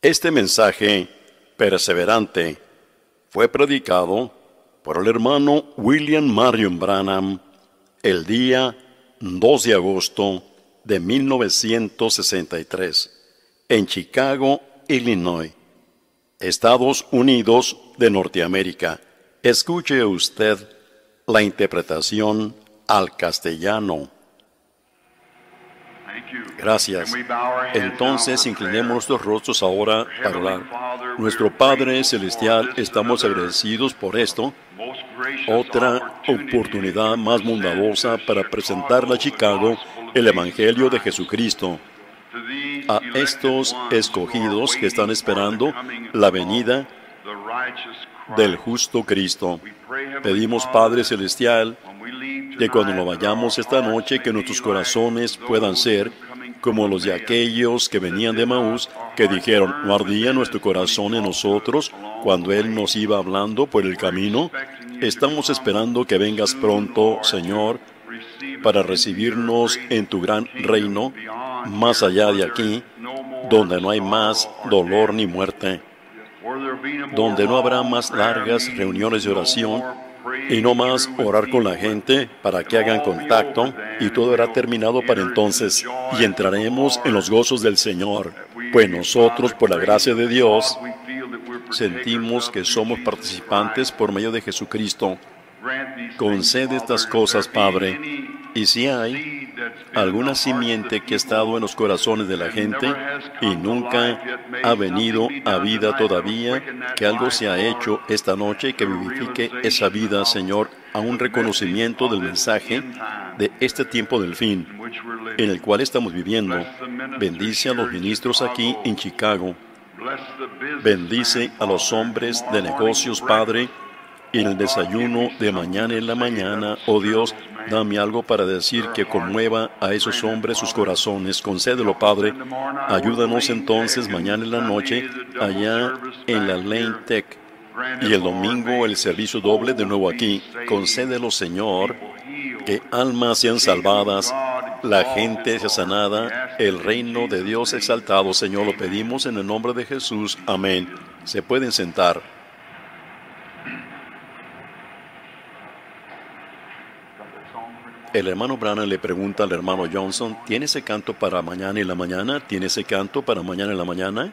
Este mensaje perseverante fue predicado por el hermano William Marion Branham el día 2 de agosto de 1963 en Chicago, Illinois, Estados Unidos de Norteamérica. Escuche usted la interpretación al castellano. Gracias. Entonces inclinemos nuestros rostros ahora para orar. Nuestro Padre Celestial, estamos agradecidos por esto, otra oportunidad más bondadosa para presentarle a Chicago el Evangelio de Jesucristo, a estos escogidos que están esperando la venida del justo Cristo. Pedimos, Padre Celestial, que cuando nos vayamos esta noche, que nuestros corazones puedan ser como los de aquellos que venían de Maús, que dijeron, ¿no ardía nuestro corazón en nosotros cuando Él nos iba hablando por el camino? Estamos esperando que vengas pronto, Señor, para recibirnos en tu gran reino, más allá de aquí, donde no hay más dolor ni muerte, donde no habrá más largas reuniones de oración y no más orar con la gente para que hagan contacto, y todo habrá terminado para entonces, y entraremos en los gozos del Señor, pues nosotros, por la gracia de Dios, sentimos que somos participantes por medio de Jesucristo. Concede estas cosas, Padre, y si hay alguna simiente que ha estado en los corazones de la gente y nunca ha venido a vida todavía, que algo se ha hecho esta noche que vivifique esa vida, Señor, a un reconocimiento del mensaje de este tiempo del fin, en el cual estamos viviendo. Bendice a los ministros aquí en Chicago. Bendice a los hombres de negocios, Padre, y en el desayuno de mañana en la mañana, oh Dios, dame algo para decir que conmueva a esos hombres sus corazones. Concédelo, Padre. Ayúdanos entonces mañana en la noche, allá en la Lane Tech, y el domingo el servicio doble de nuevo aquí. Concédelo, Señor, que almas sean salvadas, la gente sea sanada, el reino de Dios exaltado. Señor, lo pedimos en el nombre de Jesús. Amén. Se pueden sentar. El hermano Branham le pregunta al hermano Johnson, ¿tiene ese canto para mañana en la mañana? ¿Tiene ese canto para mañana en la mañana?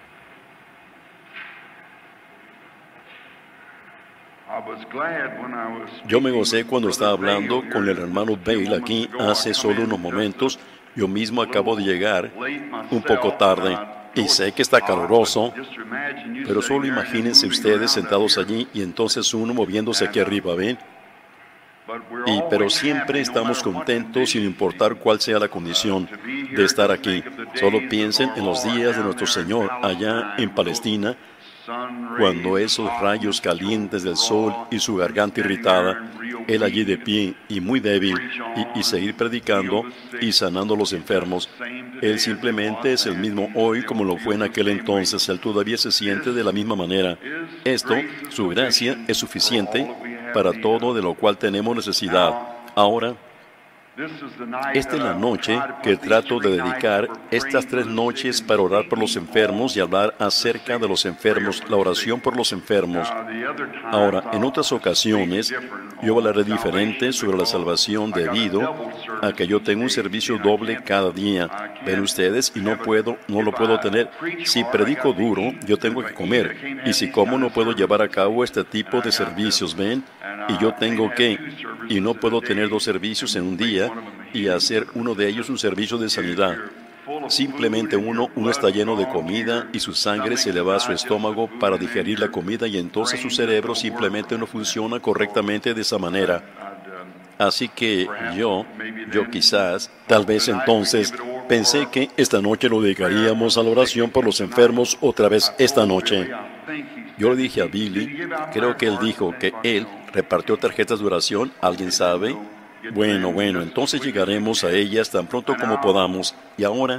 Yo me gocé cuando estaba hablando con el hermano Bale aquí hace solo unos momentos. Yo mismo acabo de llegar un poco tarde y sé que está caluroso, pero solo imagínense ustedes sentados allí y entonces uno moviéndose aquí arriba, ¿ven? Pero siempre estamos contentos sin importar cuál sea la condición de estar aquí. Solo piensen en los días de nuestro Señor allá en Palestina, cuando esos rayos calientes del sol y su garganta irritada, Él allí de pie y muy débil, y seguir predicando y sanando a los enfermos. Él simplemente es el mismo hoy como lo fue en aquel entonces. Él todavía se siente de la misma manera. Esto, su gracia, es suficiente para todo de lo cual tenemos necesidad. Ahora, esta es la noche que trato de dedicar estas 3 noches para orar por los enfermos y hablar acerca de los enfermos, la oración por los enfermos. Ahora, en otras ocasiones, yo hablaré diferente sobre la salvación debido a que yo tengo un servicio doble cada día. Ven ustedes, y no lo puedo tener. Si predico duro, yo tengo que comer. Y si como, no puedo llevar a cabo este tipo de servicios, ¿ven? Y yo tengo que, y no puedo tener 2 servicios en un día y hacer uno de ellos un servicio de sanidad. Simplemente uno está lleno de comida y su sangre se le va a su estómago para digerir la comida, y entonces su cerebro simplemente no funciona correctamente de esa manera. Así que yo quizás, tal vez entonces, pensé que esta noche lo dedicaríamos a la oración por los enfermos otra vez esta noche. Yo le dije a Billy, creo que él dijo que él repartió tarjetas de oración, ¿alguien sabe? Bueno, entonces llegaremos a ellas tan pronto como podamos. Y ahora,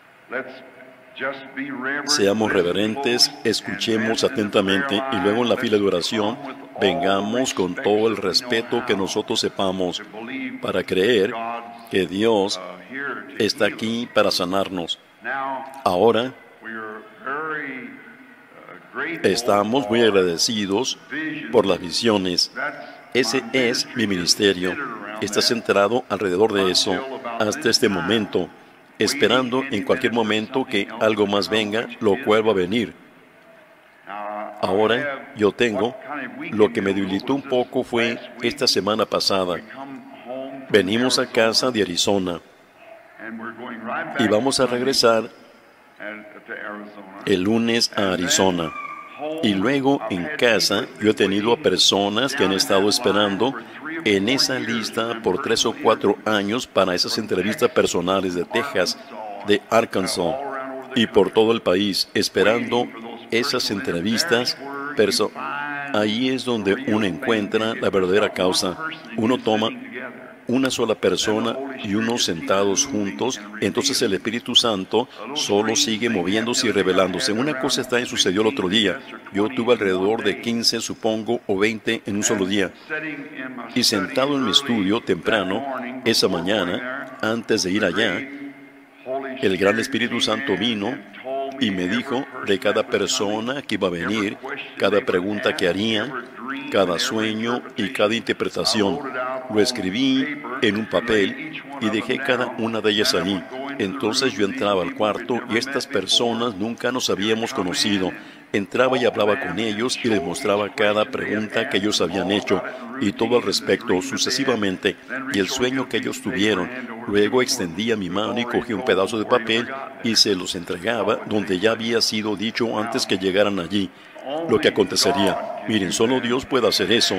seamos reverentes, escuchemos atentamente, y luego en la fila de oración, vengamos con todo el respeto que nosotros sepamos, para creer que Dios está aquí para sanarnos. Ahora, Estamos muy agradecidos por las visiones. Ese es mi ministerio. Está centrado alrededor de eso hasta este momento, esperando en cualquier momento que algo más venga, lo cual va a venir. Ahora yo tengo, lo que me debilitó un poco fue esta semana pasada. Venimos a casa de Arizona y vamos a regresar el lunes a Arizona. Y luego en casa yo he tenido a personas que han estado esperando en esa lista por 3 o 4 años para esas entrevistas personales de Texas, de Arkansas y por todo el país, esperando esas entrevistas. Ahí es donde uno encuentra la verdadera causa. Uno toma una sola persona y unos sentados juntos, entonces el Espíritu Santo solo sigue moviéndose y revelándose. Una cosa extraña sucedió el otro día. Yo tuve alrededor de 15, supongo, o 20 en un solo día. Y sentado en mi estudio temprano, esa mañana, antes de ir allá, el gran Espíritu Santo vino y me dijo de cada persona que iba a venir, cada pregunta que harían, cada sueño y cada interpretación. Lo escribí en un papel y dejé cada una de ellas allí. Entonces yo entraba al cuarto y estas personas nunca nos habíamos conocido. Entraba y hablaba con ellos y les mostraba cada pregunta que ellos habían hecho y todo al respecto, sucesivamente, y el sueño que ellos tuvieron. Luego extendía mi mano y cogía un pedazo de papel y se los entregaba donde ya había sido dicho antes que llegaran allí. Lo que acontecería. Miren, solo Dios puede hacer eso.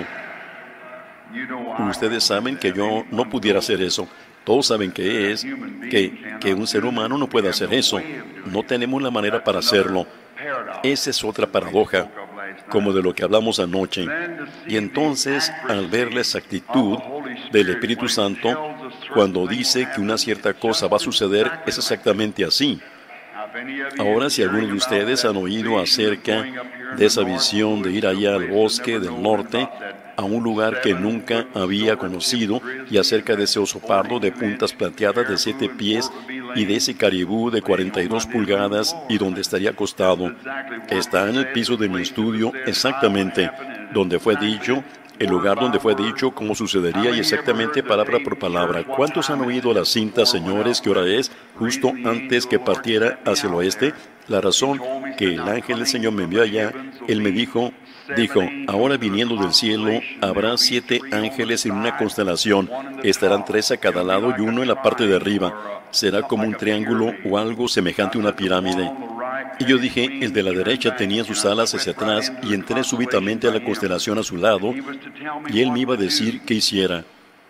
Ustedes saben que yo no pudiera hacer eso. Todos saben que un ser humano no puede hacer eso. No tenemos la manera para hacerlo. Esa es otra paradoja, como de lo que hablamos anoche. Y entonces, al ver la exactitud del Espíritu Santo, cuando dice que una cierta cosa va a suceder, es exactamente así. Ahora, si algunos de ustedes han oído acerca de esa visión de ir allá al bosque del norte, a un lugar que nunca había conocido, y acerca de ese oso pardo de puntas plateadas de 7 pies y de ese caribú de 42 pulgadas y donde estaría acostado, está en el piso de mi estudio exactamente donde fue dicho, el lugar donde fue dicho cómo sucedería y exactamente palabra por palabra. ¿Cuántos han oído la cinta, señores, qué hora es? Justo antes que partiera hacia el oeste. La razón que el ángel del Señor me envió allá, él me dijo, ahora viniendo del cielo, habrá 7 ángeles en una constelación. Estarán 3 a cada lado y uno en la parte de arriba. Será como un triángulo o algo semejante a una pirámide. Y yo dije, el de la derecha tenía sus alas hacia atrás y entré súbitamente a la constelación a su lado y él me iba a decir qué hiciera.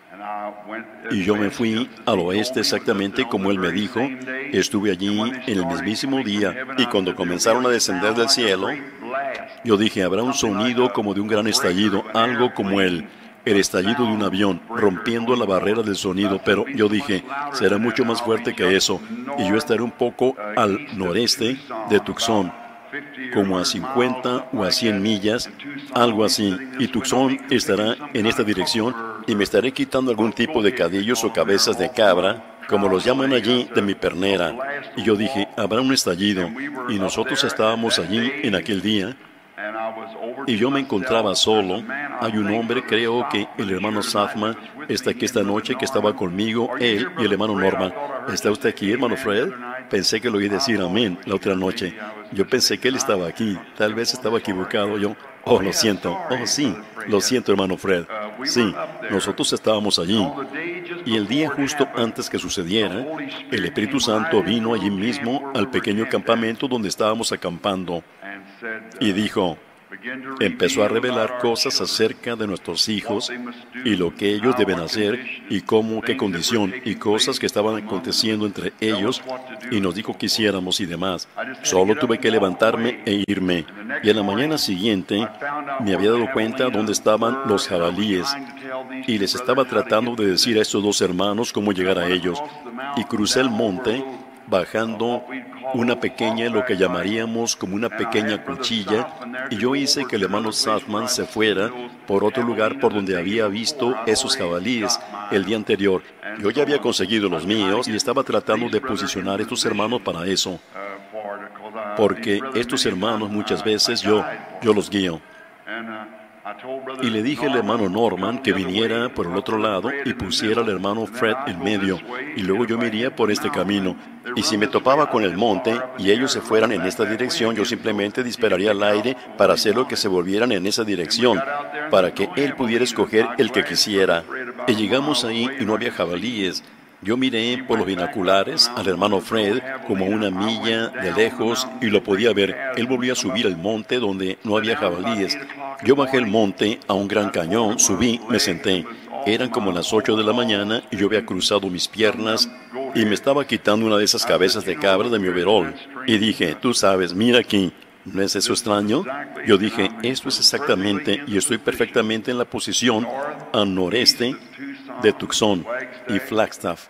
Y yo me fui al oeste exactamente como él me dijo. Estuve allí en el mismísimo día y cuando comenzaron a descender del cielo, yo dije, habrá un sonido como de un gran estallido, algo como el estallido de un avión, rompiendo la barrera del sonido, pero yo dije, será mucho más fuerte que eso, y yo estaré un poco al noreste de Tucson, como a 50 o a 100 millas, algo así, y Tucson estará en esta dirección, y me estaré quitando algún tipo de cadillos o cabezas de cabra, como los llaman allí, de mi pernera. Y yo dije, habrá un estallido, y nosotros estábamos allí en aquel día, y yo me encontraba solo. Hay un hombre, creo que el hermano Safman está aquí esta noche, que estaba conmigo, él y el hermano Norman. ¿Está usted aquí, hermano Fred? Pensé que lo oí decir amén la otra noche. Yo pensé que él estaba aquí. Tal vez estaba equivocado yo. Oh, lo siento. Oh, sí. Lo siento, hermano Fred. Sí, nosotros estábamos allí. Y el día justo antes que sucediera, el Espíritu Santo vino allí mismo al pequeño campamento donde estábamos acampando. Y dijo, empezó a revelar cosas acerca de nuestros hijos y lo que ellos deben hacer y cómo, qué condición y cosas que estaban aconteciendo entre ellos, y nos dijo que hiciéramos y demás. Solo tuve que levantarme e irme. Y en la mañana siguiente me había dado cuenta dónde estaban los jabalíes y les estaba tratando de decir a estos 2 hermanos cómo llegar a ellos. Y crucé el monte bajando una pequeña, lo que llamaríamos como una pequeña cuchilla, y yo hice que el hermano Safman se fuera por otro lugar por donde había visto esos jabalíes el día anterior. Yo ya había conseguido los míos y estaba tratando de posicionar a estos hermanos para eso. porque estos hermanos muchas veces yo los guío. Y le dije al hermano Norman que viniera por el otro lado y pusiera al hermano Fred en medio, y luego yo me iría por este camino. Y si me topaba con el monte y ellos se fueran en esta dirección, yo simplemente dispararía al aire para hacerlo que se volvieran en esa dirección, para que él pudiera escoger el que quisiera. Y llegamos ahí y no había jabalíes. Yo miré por los binoculares al hermano Fred como a una milla de lejos y lo podía ver. Él volvió a subir el monte donde no había jabalíes. Yo bajé el monte a un gran cañón, subí, me senté. Eran como las 8 de la mañana y yo había cruzado mis piernas y me estaba quitando una de esas cabezas de cabra de mi overol. Y dije, tú sabes, mira aquí. ¿No es eso extraño? Yo dije, esto es exactamente, y estoy perfectamente en la posición al noreste de Tucson y Flagstaff.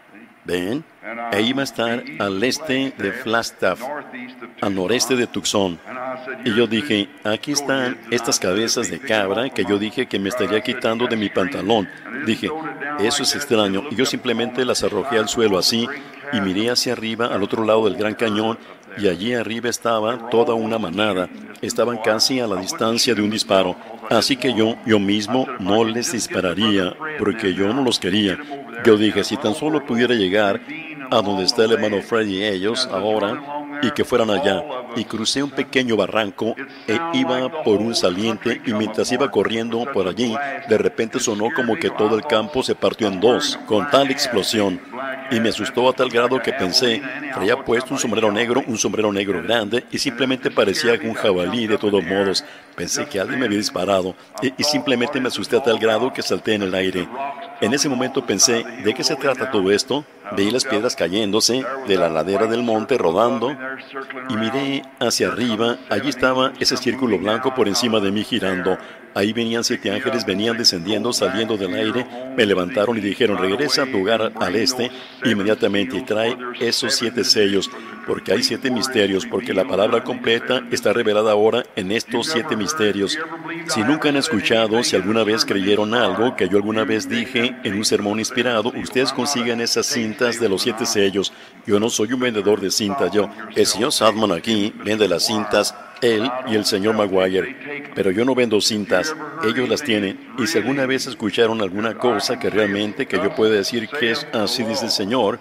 ¿Ven? E iba a estar al este de Flagstaff, al noreste de Tucson. Y yo dije, aquí están estas cabezas de cabra que yo dije que me estaría quitando de mi pantalón. Dije, eso es extraño. Y yo simplemente las arrojé al suelo así y miré hacia arriba, al otro lado del Gran Cañón, y allí arriba estaba toda una manada. Estaban casi a la distancia de un disparo. Así que yo mismo no les dispararía, porque yo no los quería. Yo dije, si tan solo pudiera llegar a donde está el hermano Fred y ellos ahora, y que fueran allá. Y crucé un pequeño barranco e iba por un saliente, y mientras iba corriendo por allí, de repente sonó como que todo el campo se partió en dos, con tal explosión. Y me asustó a tal grado que pensé, traía puesto un sombrero negro grande, y simplemente parecía un jabalí de todos modos. Pensé que alguien me había disparado, y simplemente me asusté a tal grado que salté en el aire. En ese momento pensé, ¿de qué se trata todo esto? Veí las piedras cayéndose de la ladera del monte rodando, y miré hacia arriba. Allí estaba ese círculo blanco por encima de mí girando. Ahí venían 7 ángeles, venían descendiendo, saliendo del aire. Me levantaron y dijeron, regresa a tu hogar al este inmediatamente y trae esos 7 sellos, porque hay 7 misterios, porque la palabra completa está revelada ahora en estos 7 misterios. Si nunca han escuchado, si alguna vez creyeron algo que yo alguna vez dije en un sermón inspirado, ustedes consigan esas cintas de los 7 sellos. Yo no soy un vendedor de cintas, el señor Sadman aquí vende las cintas, él y el señor Maguire, pero yo no vendo cintas, ellos las tienen. Y si alguna vez escucharon alguna cosa que realmente que yo pueda decir que es así dice el Señor,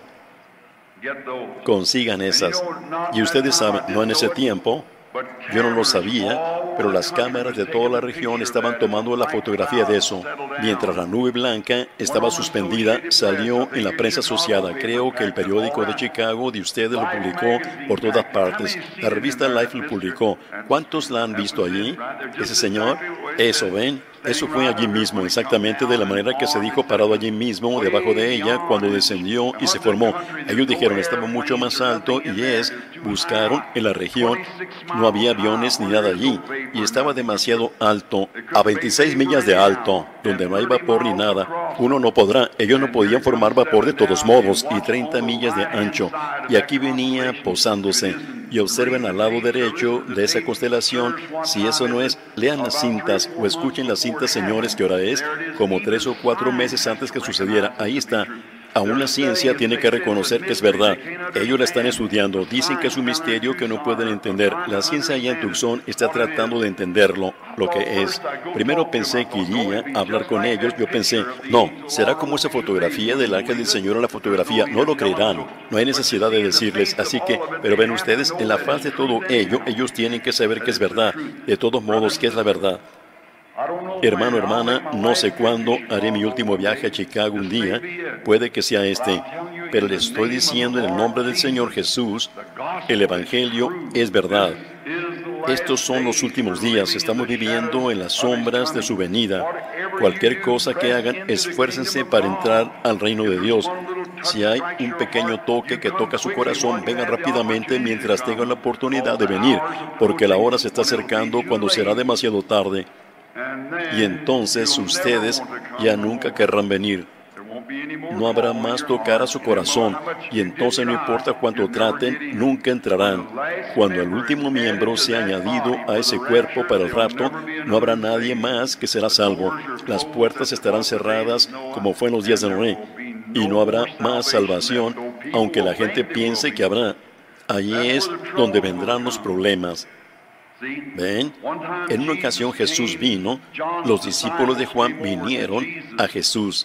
consigan esas. Y ustedes saben, no en ese tiempo, yo no lo sabía, pero las cámaras de toda la región estaban tomando la fotografía de eso. Mientras la nube blanca estaba suspendida, salió en la prensa asociada. Creo que el periódico de Chicago de ustedes lo publicó por todas partes. La revista Life lo publicó. ¿Cuántos la han visto allí? Ese señor, eso, ¿ven? Eso fue allí mismo, exactamente de la manera que se dijo, parado allí mismo, debajo de ella, cuando descendió y se formó. Ellos dijeron, estaba mucho más alto, y buscaron en la región, no había aviones ni nada allí, y estaba demasiado alto, a 26 millas de alto, donde no hay vapor ni nada. Uno no podrá, ellos no podían formar vapor de todos modos, y 30 millas de ancho, y aquí venía posándose. Y observen al lado derecho de esa constelación. Si eso no es, lean las cintas o escuchen las cintas, señores, que ahora es como 3 o 4 meses antes que sucediera. Ahí está. Aún la ciencia tiene que reconocer que es verdad. Ellos la están estudiando. Dicen que es un misterio que no pueden entender. La ciencia allá en Tucson está tratando de entenderlo, lo que es. Primero pensé que iría a hablar con ellos. Yo pensé, no, será como esa fotografía del ángel del Señor en la fotografía. No lo creerán. No hay necesidad de decirles. Así que, pero ven ustedes, en la faz de todo ello, ellos tienen que saber que es verdad. De todos modos, ¿qué es la verdad? Hermano, hermana, no sé cuándo haré mi último viaje a Chicago un día, puede que sea este, pero les estoy diciendo en el nombre del Señor Jesús, el Evangelio es verdad. Estos son los últimos días, estamos viviendo en las sombras de su venida. Cualquier cosa que hagan, esfuércense para entrar al reino de Dios. Si hay un pequeño toque que toca su corazón, vengan rápidamente mientras tengan la oportunidad de venir, porque la hora se está acercando cuando será demasiado tarde. Y entonces ustedes ya nunca querrán venir. No habrá más tocar a su corazón, y entonces no importa cuánto traten, nunca entrarán. Cuando el último miembro sea añadido a ese cuerpo para el rapto, no habrá nadie más que será salvo. Las puertas estarán cerradas como fue en los días de Noé, y no habrá más salvación, aunque la gente piense que habrá. Allí es donde vendrán los problemas. ¿Ven? En una ocasión Jesús vino, los discípulos de Juan vinieron a Jesús.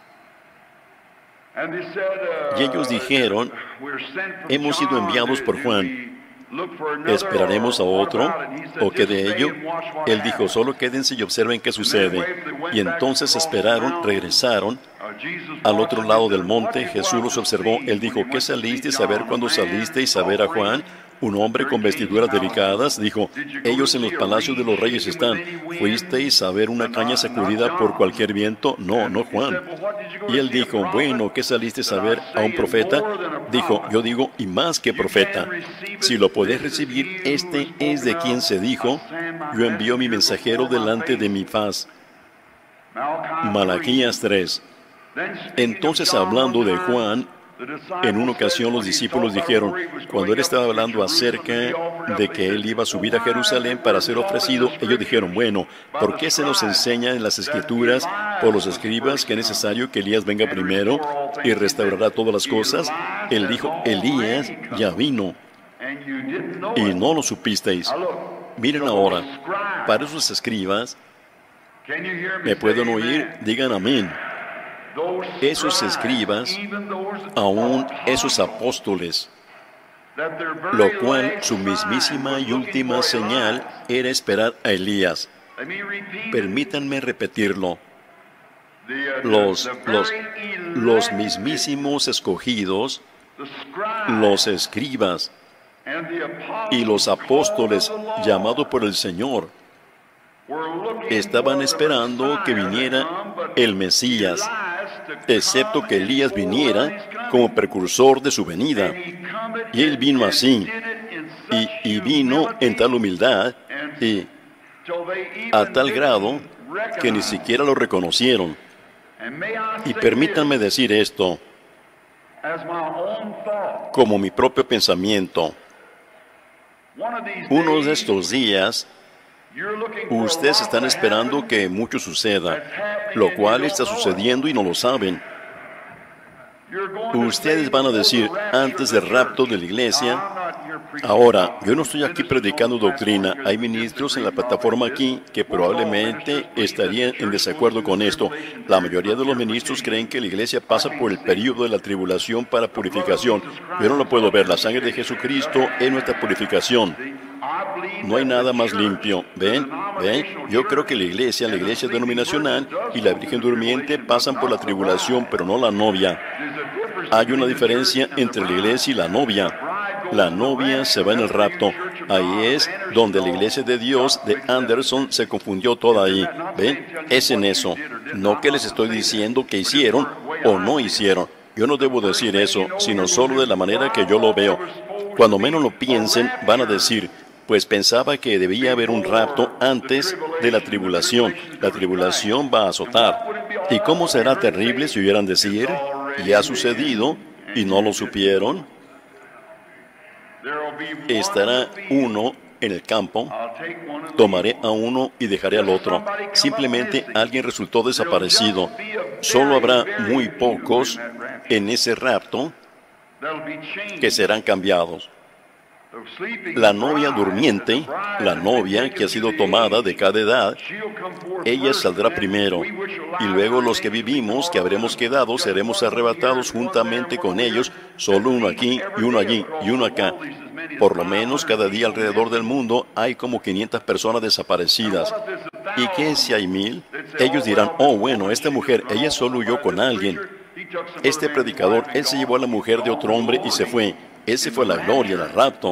Y ellos dijeron, hemos sido enviados por Juan. ¿Esperaremos a otro? ¿O qué de ello? Él dijo, solo quédense y observen qué sucede. Y entonces esperaron, regresaron al otro lado del monte. Jesús los observó. Él dijo, ¿qué salisteis a ver cuando salisteis a ver a Juan? Un hombre con vestiduras delicadas. Dijo, ellos en los palacios de los reyes están. ¿Fuisteis a ver una caña sacudida por cualquier viento? No, no Juan. Y él dijo, bueno, ¿qué salisteis a ver? ¿A un profeta? Dijo, yo digo, y más que profeta. Si lo podéis recibir, este es de quien se dijo, yo envío mi mensajero delante de mi faz. Malaquías 3. Entonces, hablando de Juan, en una ocasión los discípulos dijeron, cuando él estaba hablando acerca de que él iba a subir a Jerusalén para ser ofrecido, ellos dijeron, bueno, ¿por qué se nos enseña en las Escrituras por los escribas que es necesario que Elías venga primero y restaurará todas las cosas? Él dijo, Elías ya vino y no lo supisteis. Miren ahora, para esos escribas, ¿me pueden oír? Digan amén. Esos escribas, aún esos apóstoles, lo cual su mismísima y última señal era esperar a Elías. Permítanme repetirlo. Los mismísimos escogidos, los escribas y los apóstoles llamados por el Señor, estaban esperando que viniera el Mesías, excepto que Elías viniera como precursor de su venida. Y él vino así, y vino en tal humildad, y a tal grado que ni siquiera lo reconocieron. Y permítanme decir esto, como mi propio pensamiento. Uno de estos días, ustedes están esperando que mucho suceda, lo cual está sucediendo y no lo saben. Ustedes van a decir, antes del rapto de la iglesia, ahora, yo no estoy aquí predicando doctrina. Hay ministros en la plataforma aquí que probablemente estarían en desacuerdo con esto. La mayoría de los ministros creen que la iglesia pasa por el período de la tribulación para purificación. Yo no lo puedo ver. La sangre de Jesucristo es nuestra purificación. No hay nada más limpio. ¿Ven? ¿Ven? Yo creo que la iglesia denominacional y la Virgen Durmiente pasan por la tribulación, pero no la novia. Hay una diferencia entre la iglesia y la novia. La novia se va en el rapto. Ahí es donde la iglesia de Dios de Anderson se confundió toda ahí. ¿Ven? Es en eso. No que les estoy diciendo que hicieron o no hicieron. Yo no debo decir eso, sino solo de la manera que yo lo veo. Cuando menos lo piensen, van a decir, pues pensaba que debía haber un rapto antes de la tribulación. La tribulación va a azotar. ¿Y cómo será terrible si oyeran decir, ya ha sucedido y no lo supieron? Estará uno en el campo, tomaré a uno y dejaré al otro. Simplemente alguien resultó desaparecido. Solo habrá muy pocos en ese rapto que serán cambiados. La novia durmiente, la novia que ha sido tomada de cada edad, ella saldrá primero, y luego los que vivimos, que habremos quedado, seremos arrebatados juntamente con ellos, solo uno aquí y uno allí y uno acá. Por lo menos cada día alrededor del mundo hay como 500 personas desaparecidas. ¿Y qué si hay 1000? Ellos dirán, oh bueno, esta mujer, ella solo huyó con alguien. Este predicador, él se llevó a la mujer de otro hombre y se fue. Ese fue la gloria del rapto.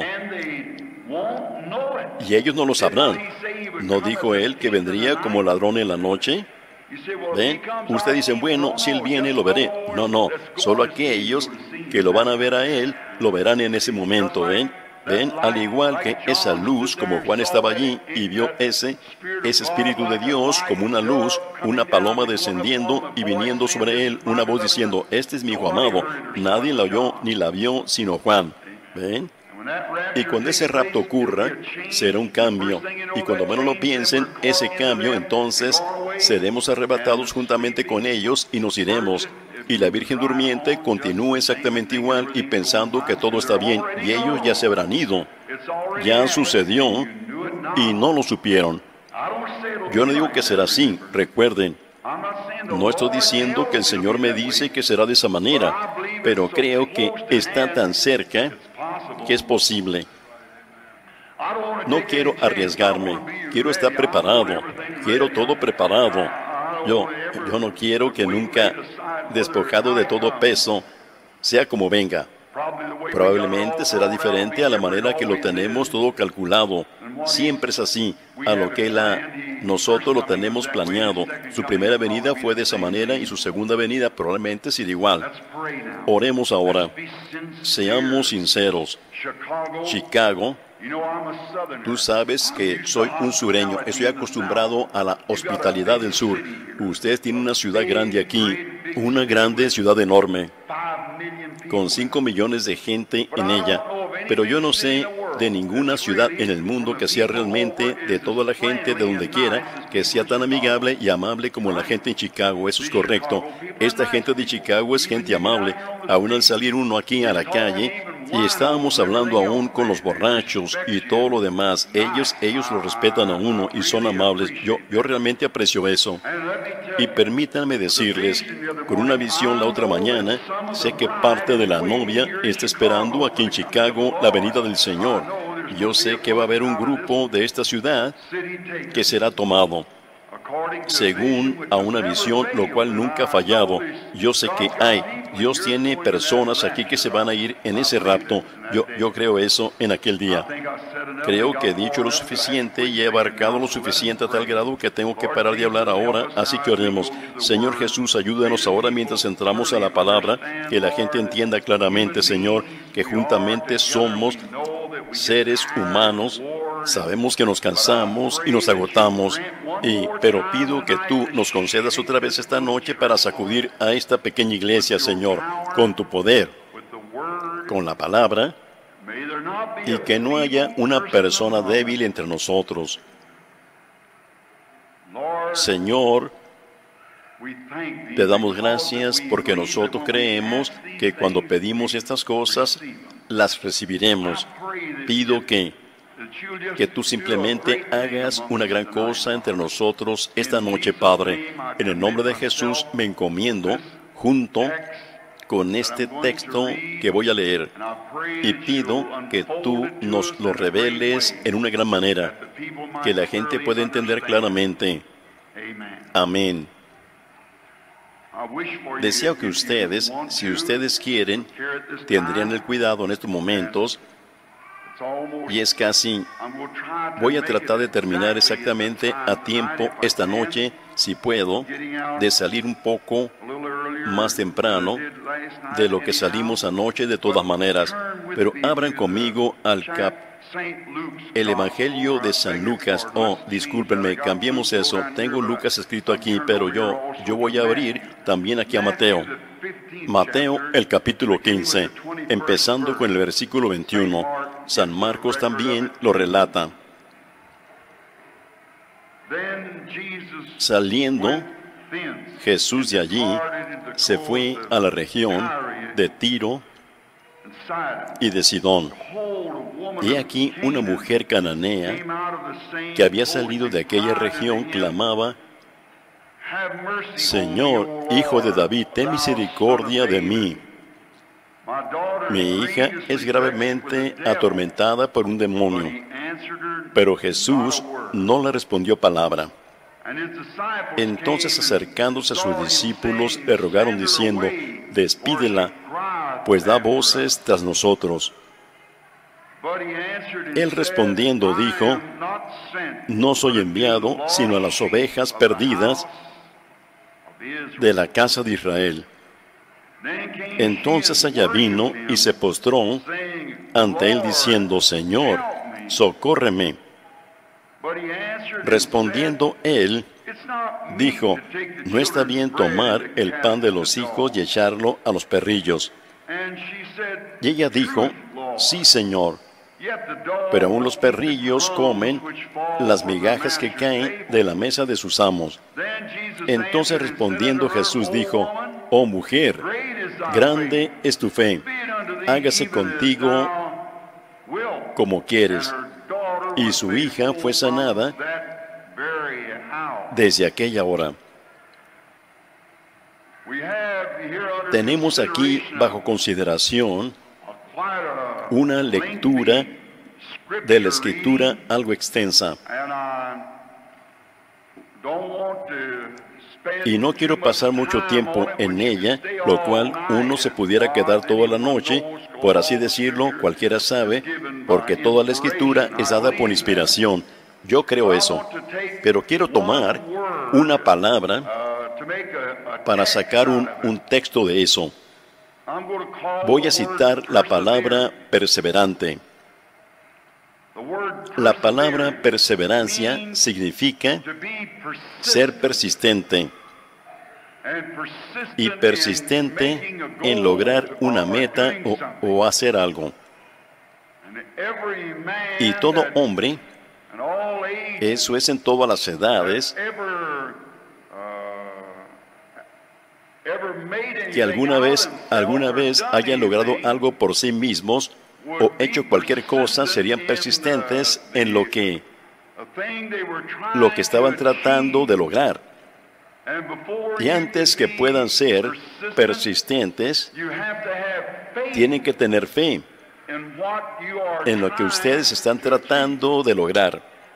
Y ellos no lo sabrán. ¿No dijo él que vendría como ladrón en la noche? ¿Ven? Ustedes dicen, bueno, si él viene, lo veré. No, no. Solo aquellos que lo van a ver a él, lo verán en ese momento. ¿Ven? ¿Ven? Al igual que esa luz, como Juan estaba allí y vio ese Espíritu de Dios como una luz, una paloma descendiendo y viniendo sobre él, una voz diciendo, este es mi Hijo amado. Nadie la oyó ni la vio sino Juan. ¿Ven? Y cuando ese rapto ocurra, será un cambio. Y cuando menos lo piensen, ese cambio, entonces seremos arrebatados juntamente con ellos y nos iremos. y la Virgen durmiente continúa exactamente igual y pensando que todo está bien, y ellos ya se habrán ido. Ya sucedió y no lo supieron. Yo no digo que será así, recuerden. No estoy diciendo que el Señor me dice que será de esa manera, pero creo que está tan cerca que es posible. No quiero arriesgarme, quiero estar preparado, quiero todo preparado. Yo no quiero que nunca, despojado de todo peso, sea como venga. Probablemente será diferente a la manera que lo tenemos todo calculado. Siempre es así, a lo que nosotros lo tenemos planeado. Su primera venida fue de esa manera y su segunda venida probablemente será igual. Oremos ahora. Seamos sinceros. Chicago, tú sabes que soy un sureño. Estoy acostumbrado a la hospitalidad del sur. Usted tiene una ciudad grande aquí, una grande ciudad enorme, con 5 millones de gente en ella. Pero yo no sé de ninguna ciudad en el mundo que sea realmente de toda la gente de donde quiera, que sea tan amigable y amable como la gente en Chicago. Eso es correcto. Esta gente de Chicago es gente amable. Aún al salir uno aquí a la calle, y estábamos hablando aún con los borrachos y todo lo demás, ellos lo respetan a uno y son amables. Yo realmente aprecio eso. Y permítanme decirles, con una visión la otra mañana, sé que parte de la novia está esperando aquí en Chicago la venida del Señor. Yo sé que va a haber un grupo de esta ciudad que será tomado, según a una visión, lo cual nunca ha fallado. Yo sé que Dios tiene personas aquí que se van a ir en ese rapto. Yo creo eso en aquel día. Creo que he dicho lo suficiente y he abarcado lo suficiente a tal grado que tengo que parar de hablar ahora, así que oremos. Señor Jesús, ayúdanos ahora mientras entramos a la palabra, que la gente entienda claramente, Señor, que juntamente somos seres humanos. Sabemos que nos cansamos y nos agotamos, pero pido que tú nos concedas otra vez esta noche para sacudir a esta pequeña iglesia, Señor, con tu poder, con la palabra, y que no haya una persona débil entre nosotros. Señor, te damos gracias porque nosotros creemos que cuando pedimos estas cosas, las recibiremos. Pido que tú simplemente hagas una gran cosa entre nosotros esta noche, Padre. En el nombre de Jesús me encomiendo junto con este texto que voy a leer y pido que tú nos lo reveles en una gran manera, que la gente pueda entender claramente. Amén. Deseo que ustedes, si ustedes quieren, tendrían el cuidado en estos momentos. Y es casi, voy a tratar de terminar exactamente a tiempo esta noche, si puedo, de salir un poco más temprano de lo que salimos anoche de todas maneras. Pero abran conmigo el Evangelio de San Lucas. Oh, discúlpenme, cambiemos eso. Tengo Lucas escrito aquí, pero yo voy a abrir también aquí a Mateo. Mateo, el capítulo 15, empezando con el versículo 21. San Marcos también lo relata. Saliendo Jesús de allí, se fue a la región de Tiro y de Sidón. Y aquí una mujer cananea que había salido de aquella región clamaba: Señor, Hijo de David, ten misericordia de mí. Mi hija es gravemente atormentada por un demonio. Pero Jesús no le respondió palabra. Entonces, acercándose a sus discípulos, le rogaron diciendo: despídela, pues da voces tras nosotros. Él respondiendo dijo: no soy enviado sino a las ovejas perdidas de la casa de Israel. Entonces ella vino y se postró ante él diciendo: Señor, socórreme. Respondiendo él, dijo: no está bien tomar el pan de los hijos y echarlo a los perrillos. Y ella dijo: sí, Señor, pero aún los perrillos comen las migajas que caen de la mesa de sus amos. Entonces respondiendo Jesús dijo: oh mujer, grande es tu fe, hágase contigo como quieres. Y su hija fue sanada desde aquella hora. Tenemos aquí bajo consideración una lectura de la Escritura algo extensa. Y no quiero pasar mucho tiempo en ella, lo cual uno se pudiera quedar toda la noche, por así decirlo, cualquiera sabe, porque toda la Escritura es dada por inspiración. Yo creo eso. Pero quiero tomar una palabra para sacar un texto de eso. Voy a citar la palabra perseverante. La palabra perseverancia significa ser persistente y persistente en lograr una meta o hacer algo. Y todo hombre, eso es en todas las edades, que alguna vez hayan logrado algo por sí mismos o hecho cualquier cosa, serían persistentes en lo que estaban tratando de lograr. Y antes que puedan ser persistentes, tienen que tener fe en lo que ustedes están tratando de lograr.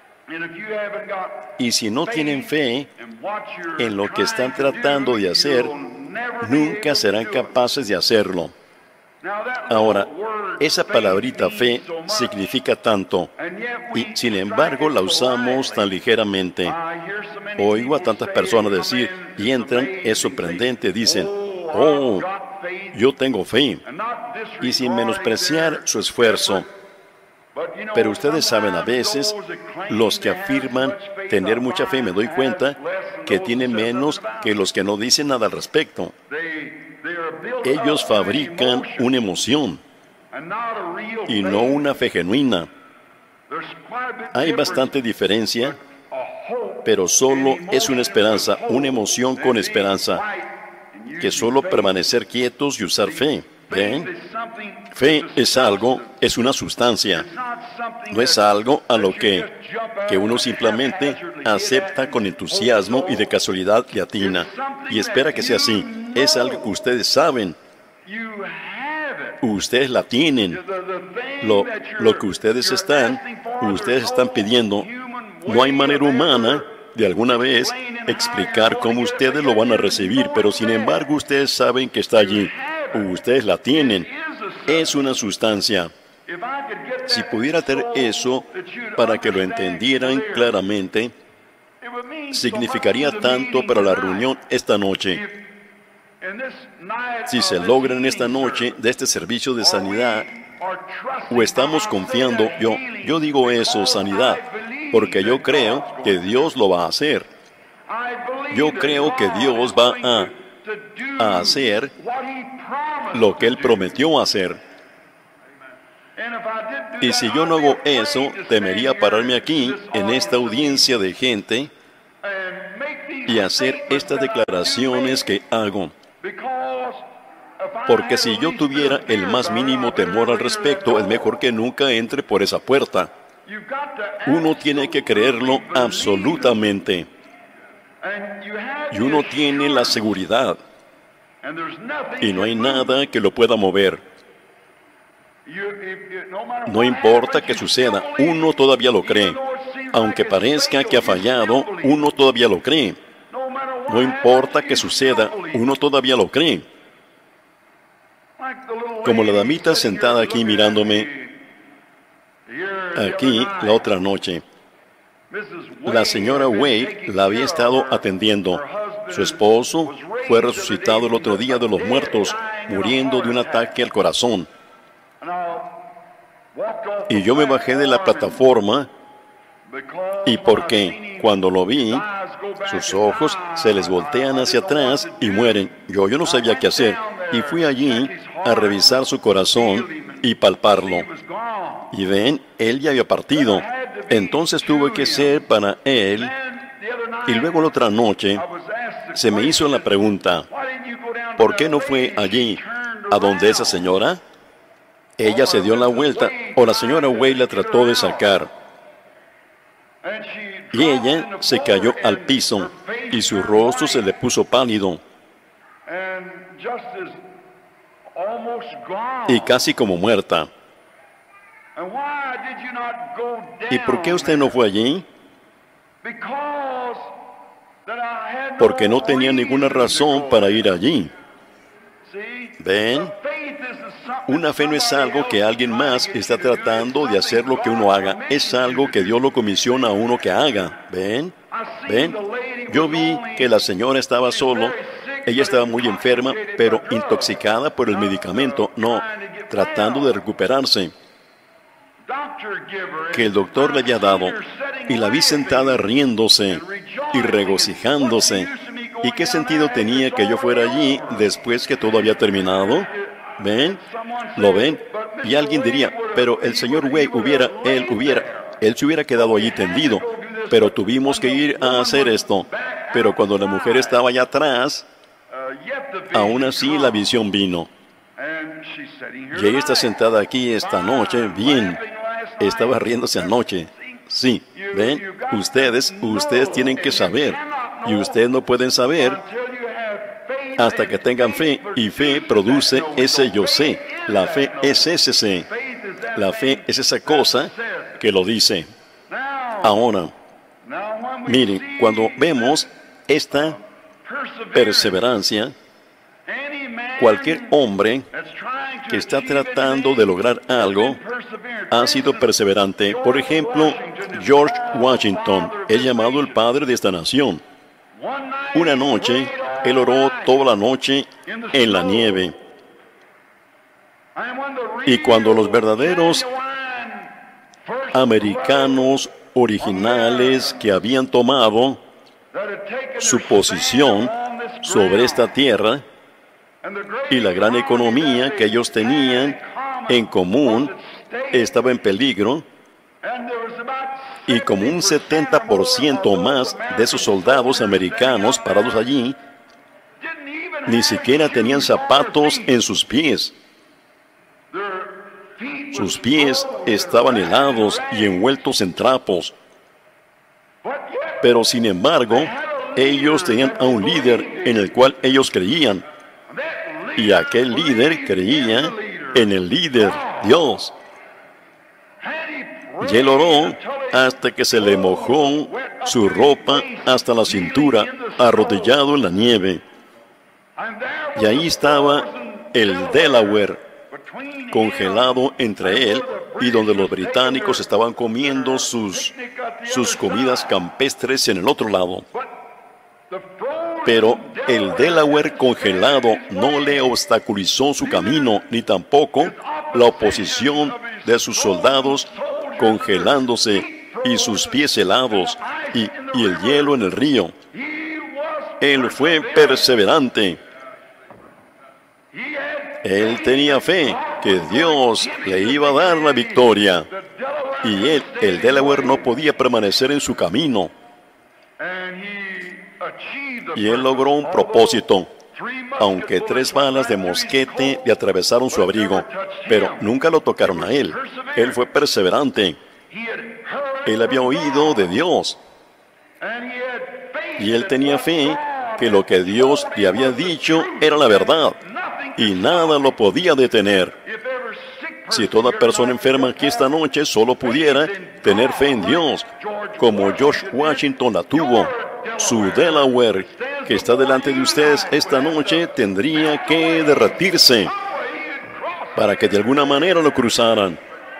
Y si no tienen fe en lo que están tratando de hacer, nunca serán capaces de hacerlo. Ahora, esa palabrita fe significa tanto, y sin embargo la usamos tan ligeramente. Oigo a tantas personas decir, y entran, es sorprendente, dicen, oh, yo tengo fe, y sin menospreciar su esfuerzo. Pero ustedes saben, a veces, los que afirman tener mucha fe, me doy cuenta que tienen menos que los que no dicen nada al respecto. Ellos fabrican una emoción y no una fe genuina. Hay bastante diferencia, pero solo es una esperanza, una emoción con esperanza, que solo permanecer quietos y usar fe. ¿Ven? Fe es algo, es una sustancia. No es algo a lo que uno simplemente acepta con entusiasmo y de casualidad le atina y espera que sea así. Es algo que ustedes saben. Ustedes la tienen. Lo que ustedes están pidiendo. No hay manera humana de alguna vez explicar cómo ustedes lo van a recibir, pero sin embargo ustedes saben que está allí. Ustedes la tienen. Es una sustancia. Si pudiera hacer eso para que lo entendieran claramente, significaría tanto para la reunión esta noche. Si se logra en esta noche de este servicio de sanidad, o estamos confiando, yo digo eso, sanidad, porque yo creo que Dios lo va a hacer. Yo creo que Dios va a hacer lo que Él prometió hacer. Y si yo no hago eso, temería pararme aquí, en esta audiencia de gente, y hacer estas declaraciones que hago. Porque si yo tuviera el más mínimo temor al respecto, es mejor que nunca entre por esa puerta. Uno tiene que creerlo absolutamente. Y uno tiene la seguridad. Y no hay nada que lo pueda mover. No importa que suceda, uno todavía lo cree. Aunque parezca que ha fallado, uno todavía lo cree. No importa que suceda, uno todavía lo cree. Como la damita sentada aquí mirándome, aquí la otra noche. La señora Wade la había estado atendiendo. Su esposo fue resucitado el otro día de los muertos, muriendo de un ataque al corazón. Y yo me bajé de la plataforma y porque cuando lo vi, sus ojos se les voltean hacia atrás y mueren. Yo no sabía qué hacer y fui allí a revisar su corazón y palparlo. Y ven, él ya había partido. Entonces tuve que ser para él. Y luego la otra noche se me hizo la pregunta, ¿Por qué no fue allí, a donde esa señora? Ella se dio la vuelta, o la señora Way la trató de sacar. Y ella se cayó al piso, y su rostro se le puso pálido, y casi como muerta. ¿Y por qué usted no fue allí? Porque no tenía ninguna razón para ir allí. ¿Ven? Una fe no es algo que alguien más está tratando de hacer lo que uno haga. Es algo que Dios lo comisiona a uno que haga. ¿Ven? ¿Ven? Yo vi que la señora estaba solo. Ella estaba muy enferma, pero intoxicada por el medicamento. No, tratando de recuperarse, que el doctor le había dado. Y la vi sentada riéndose y regocijándose. ¿Y qué sentido tenía que yo fuera allí después que todo había terminado? ¿Ven? ¿Lo ven? Y alguien diría, pero el señor Way él se hubiera quedado allí tendido, pero tuvimos que ir a hacer esto. Pero cuando la mujer estaba allá atrás, aún así la visión vino. Y ella está sentada aquí esta noche, bien, estaba riéndose anoche. Sí, ¿ven? Ustedes tienen que saber, y ustedes no pueden saber hasta que tengan fe, y fe produce ese yo sé. La fe es ese sé. La fe es esa cosa que lo dice. Ahora, miren, cuando vemos esta perseverancia, cualquier hombre que está tratando de lograr algo ha sido perseverante. Por ejemplo, George Washington es llamado el padre de esta nación. Una noche, él oró toda la noche en la nieve. Y cuando los verdaderos americanos originales que habían tomado su posición sobre esta tierra y la gran economía que ellos tenían en común estaba en peligro, y como un 70% más de esos soldados americanos parados allí ni siquiera tenían zapatos en sus pies. Sus pies estaban helados y envueltos en trapos. Pero sin embargo, ellos tenían a un líder en el cual ellos creían. Y aquel líder creía en el líder, Dios. Y él oró hasta que se le mojó su ropa hasta la cintura, arrodillado en la nieve. Y ahí estaba el Delaware, congelado entre él y donde los británicos estaban comiendo sus comidas campestres en el otro lado. Pero el Delaware congelado no le obstaculizó su camino, ni tampoco la oposición de sus soldados congelándose y sus pies helados y el hielo en el río. Él fue perseverante. Él tenía fe que Dios le iba a dar la victoria. Y el Delaware no podía permanecer en su camino. Y él logró un propósito, aunque 3 balas de mosquete le atravesaron su abrigo, pero nunca lo tocaron a él. Él fue perseverante. Él había oído de Dios. Y él tenía fe que lo que Dios le había dicho era la verdad, y nada lo podía detener. Si toda persona enferma aquí esta noche solo pudiera tener fe en Dios, como George Washington la tuvo, su Delaware, que está delante de ustedes esta noche, tendría que derretirse para que de alguna manera lo cruzaran.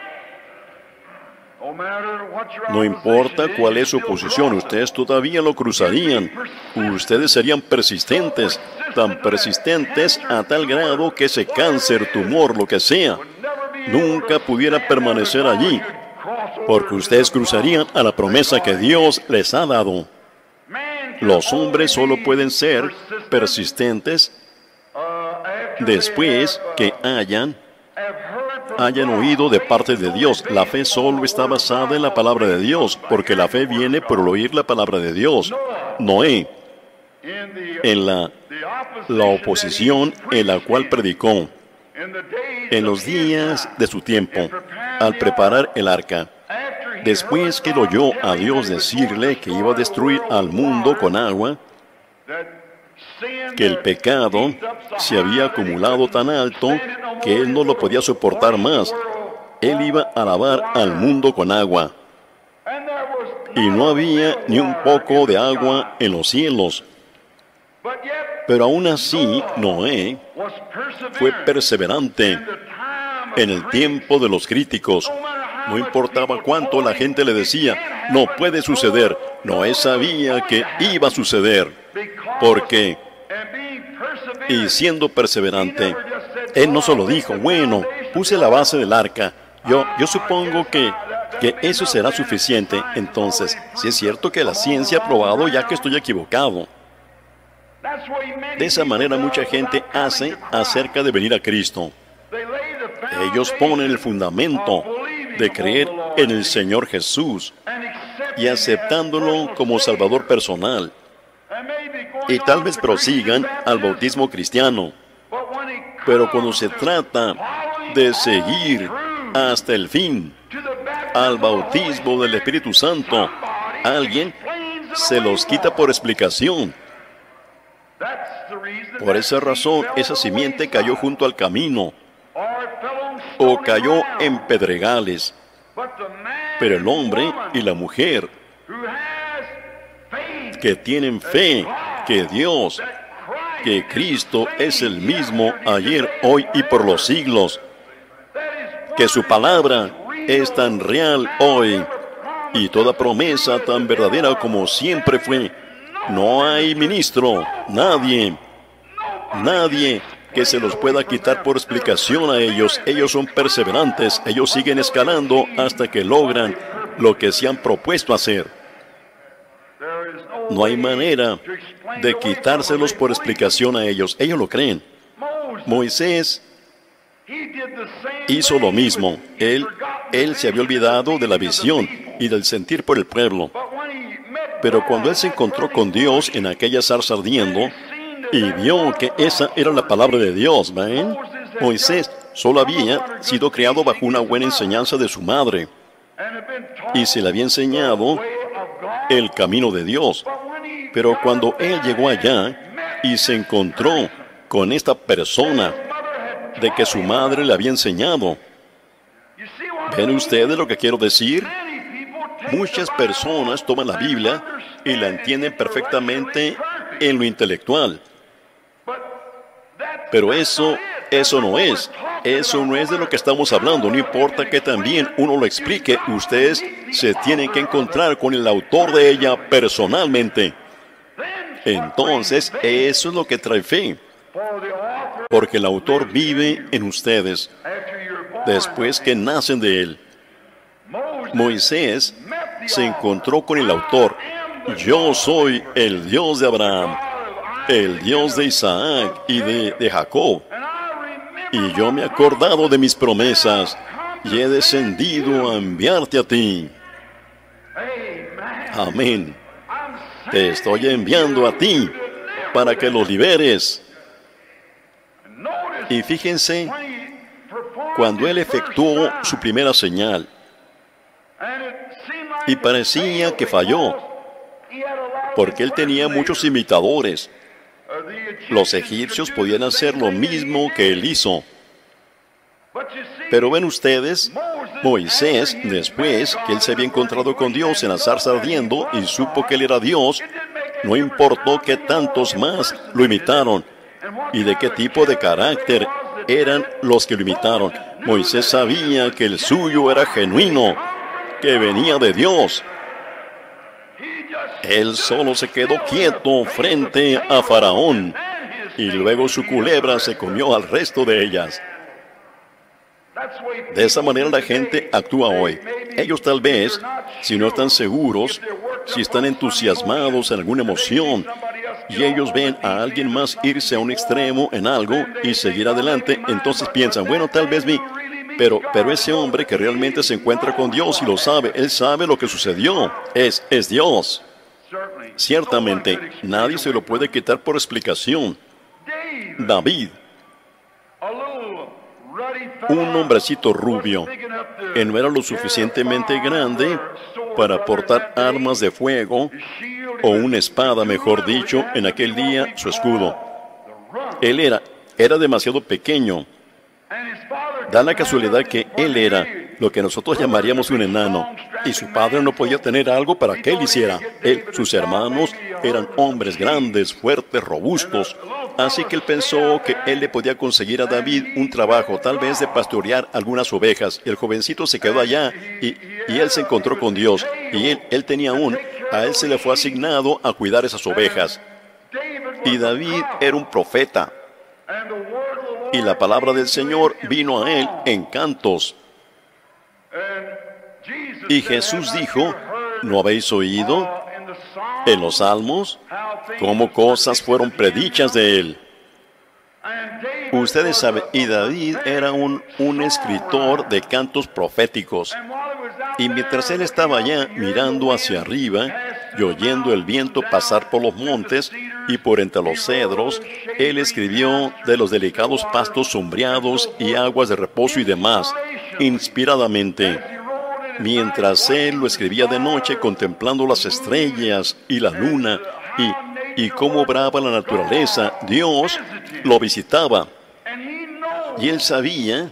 No importa cuál es su posición, ustedes todavía lo cruzarían. Ustedes serían persistentes, tan persistentes a tal grado que ese cáncer, tumor, lo que sea, nunca pudiera permanecer allí, porque ustedes cruzarían a la promesa que Dios les ha dado. Los hombres solo pueden ser persistentes después que hayan oído de parte de Dios. La fe solo está basada en la palabra de Dios, porque la fe viene por oír la palabra de Dios. Noé, en la la oposición en la cual predicó en los días de su tiempo, al preparar el arca. Después que lo oyó a Dios decirle que iba a destruir al mundo con agua, que el pecado se había acumulado tan alto que él no lo podía soportar más. Él iba a lavar al mundo con agua. Y no había ni un poco de agua en los cielos. Pero aún así, Noé fue perseverante en el tiempo de los críticos. No importaba cuánto la gente le decía, no puede suceder. Noé sabía que iba a suceder. Porque, y siendo perseverante, él no solo dijo, bueno, puse la base del arca. Yo supongo que eso será suficiente. Entonces, si es cierto que la ciencia ha probado ya que estoy equivocado. De esa manera mucha gente hace acerca de venir a Cristo. Ellos ponen el fundamento de creer en el Señor Jesús y aceptándolo como Salvador personal. Y tal vez prosigan al bautismo cristiano. Pero cuando se trata de seguir hasta el fin al bautismo del Espíritu Santo, alguien se los quita por explicación. Por esa razón, esa simiente cayó junto al camino o cayó en pedregales. Pero el hombre y la mujer que tienen fe que Dios, que Cristo es el mismo ayer, hoy y por los siglos, que su palabra es tan real hoy y toda promesa tan verdadera como siempre fue. No hay ministro, nadie que se los pueda quitar por explicación a ellos. Ellos son perseverantes, ellos siguen escalando hasta que logran lo que se han propuesto hacer. No hay manera de quitárselos por explicación a ellos. Ellos lo creen. Moisés hizo lo mismo. Él se había olvidado de la visión y del sentir por el pueblo. Pero cuando él se encontró con Dios en aquella zarza ardiendo y vio que esa era la palabra de Dios, ¿ven? Moisés solo había sido criado bajo una buena enseñanza de su madre y se le había enseñado el camino de Dios. Pero cuando él llegó allá y se encontró con esta persona de que su madre le había enseñado, ¿ven ustedes lo que quiero decir? Muchas personas toman la Biblia y la entienden perfectamente en lo intelectual. Pero eso no es. Eso no es de lo que estamos hablando. No importa que también uno lo explique, ustedes se tienen que encontrar con el autor de ella personalmente. Entonces, eso es lo que trae fe. Porque el autor vive en ustedes después que nacen de él. Moisés se encontró con el autor. Yo soy el Dios de Abraham, el Dios de Isaac y de Jacob. Y yo me he acordado de mis promesas y he descendido a enviarte a ti. Amén. Te estoy enviando a ti para que los liberes. Y fíjense, cuando él efectuó su primera señal, y parecía que falló, porque él tenía muchos imitadores. Los egipcios podían hacer lo mismo que él hizo. Pero ven ustedes, Moisés, después que él se había encontrado con Dios en la zarza ardiendo y supo que él era Dios, no importó que tantos más lo imitaron y de qué tipo de carácter eran los que lo imitaron. Moisés sabía que el suyo era genuino, que venía de Dios. Él solo se quedó quieto frente a Faraón y luego su culebra se comió al resto de ellas. De esa manera la gente actúa hoy. Ellos tal vez, si no están seguros, si están entusiasmados en alguna emoción, y ellos ven a alguien más irse a un extremo en algo y seguir adelante, entonces piensan, bueno, tal vez pero ese hombre que realmente se encuentra con Dios y lo sabe, él sabe lo que sucedió, es Dios. Ciertamente, nadie se lo puede quitar por explicación. David, un hombrecito rubio, que no era lo suficientemente grande para portar armas de fuego, o una espada, mejor dicho, en aquel día, su escudo. Él era demasiado pequeño. Da la casualidad que él era lo que nosotros llamaríamos un enano, y su padre no podía tener algo para que él hiciera. Sus hermanos eran hombres grandes, fuertes, robustos, así que él pensó que él le podía conseguir a David un trabajo, tal vez de pastorear algunas ovejas. El jovencito se quedó allá y él se encontró con Dios, y él tenía a él se le fue asignado a cuidar esas ovejas. Y David era un profeta, y la palabra del Señor vino a él en cantos. Y Jesús dijo, ¿no habéis oído en los salmos cómo cosas fueron predichas de él? Ustedes saben, y David era un escritor de cantos proféticos. Y mientras él estaba allá mirando hacia arriba y oyendo el viento pasar por los montes y por entre los cedros, él escribió de los delicados pastos sombreados y aguas de reposo y demás, inspiradamente. Mientras él lo escribía de noche, contemplando las estrellas y la luna y cómo obraba la naturaleza, Dios lo visitaba. Y él sabía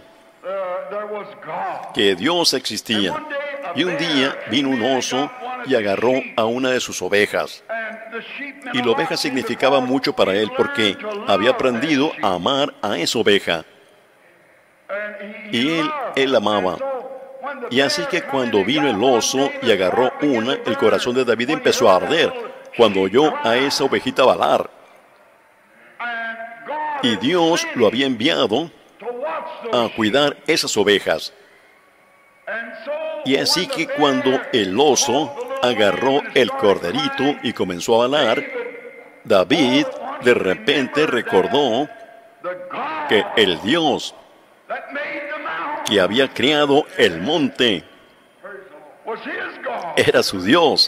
que Dios existía. Y un día vino un oso y agarró a una de sus ovejas. Y la oveja significaba mucho para él porque había aprendido a amar a esa oveja. Y él amaba. Y así que cuando vino el oso y agarró una, el corazón de David empezó a arder cuando oyó a esa ovejita balar. Y Dios lo había enviado a cuidar esas ovejas. Y así que cuando el oso agarró el corderito y comenzó a balar, David de repente recordó que el Dios que había creado el monte era su Dios.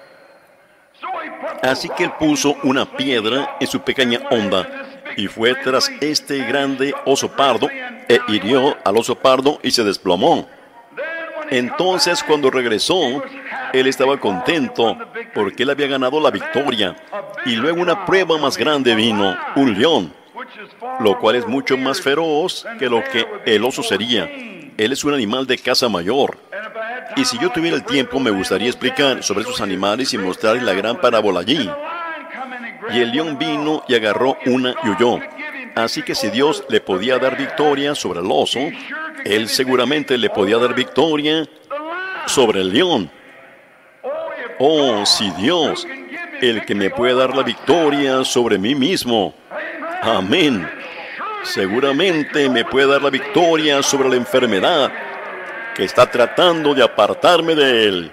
Así que él puso una piedra en su pequeña honda y fue tras este grande oso pardo e hirió al oso pardo y se desplomó. Entonces, cuando regresó, él estaba contento porque él había ganado la victoria. Y luego una prueba más grande vino, un león, lo cual es mucho más feroz que lo que el oso sería. Él es un animal de caza mayor. Y si yo tuviera el tiempo, me gustaría explicar sobre esos animales y mostrarles la gran parábola allí. Y el león vino y agarró una y huyó. Así que si Dios le podía dar victoria sobre el oso, él seguramente le podía dar victoria sobre el león. Oh, si Dios, el que me puede dar la victoria sobre mí mismo. Amén. Seguramente me puede dar la victoria sobre la enfermedad que está tratando de apartarme de él.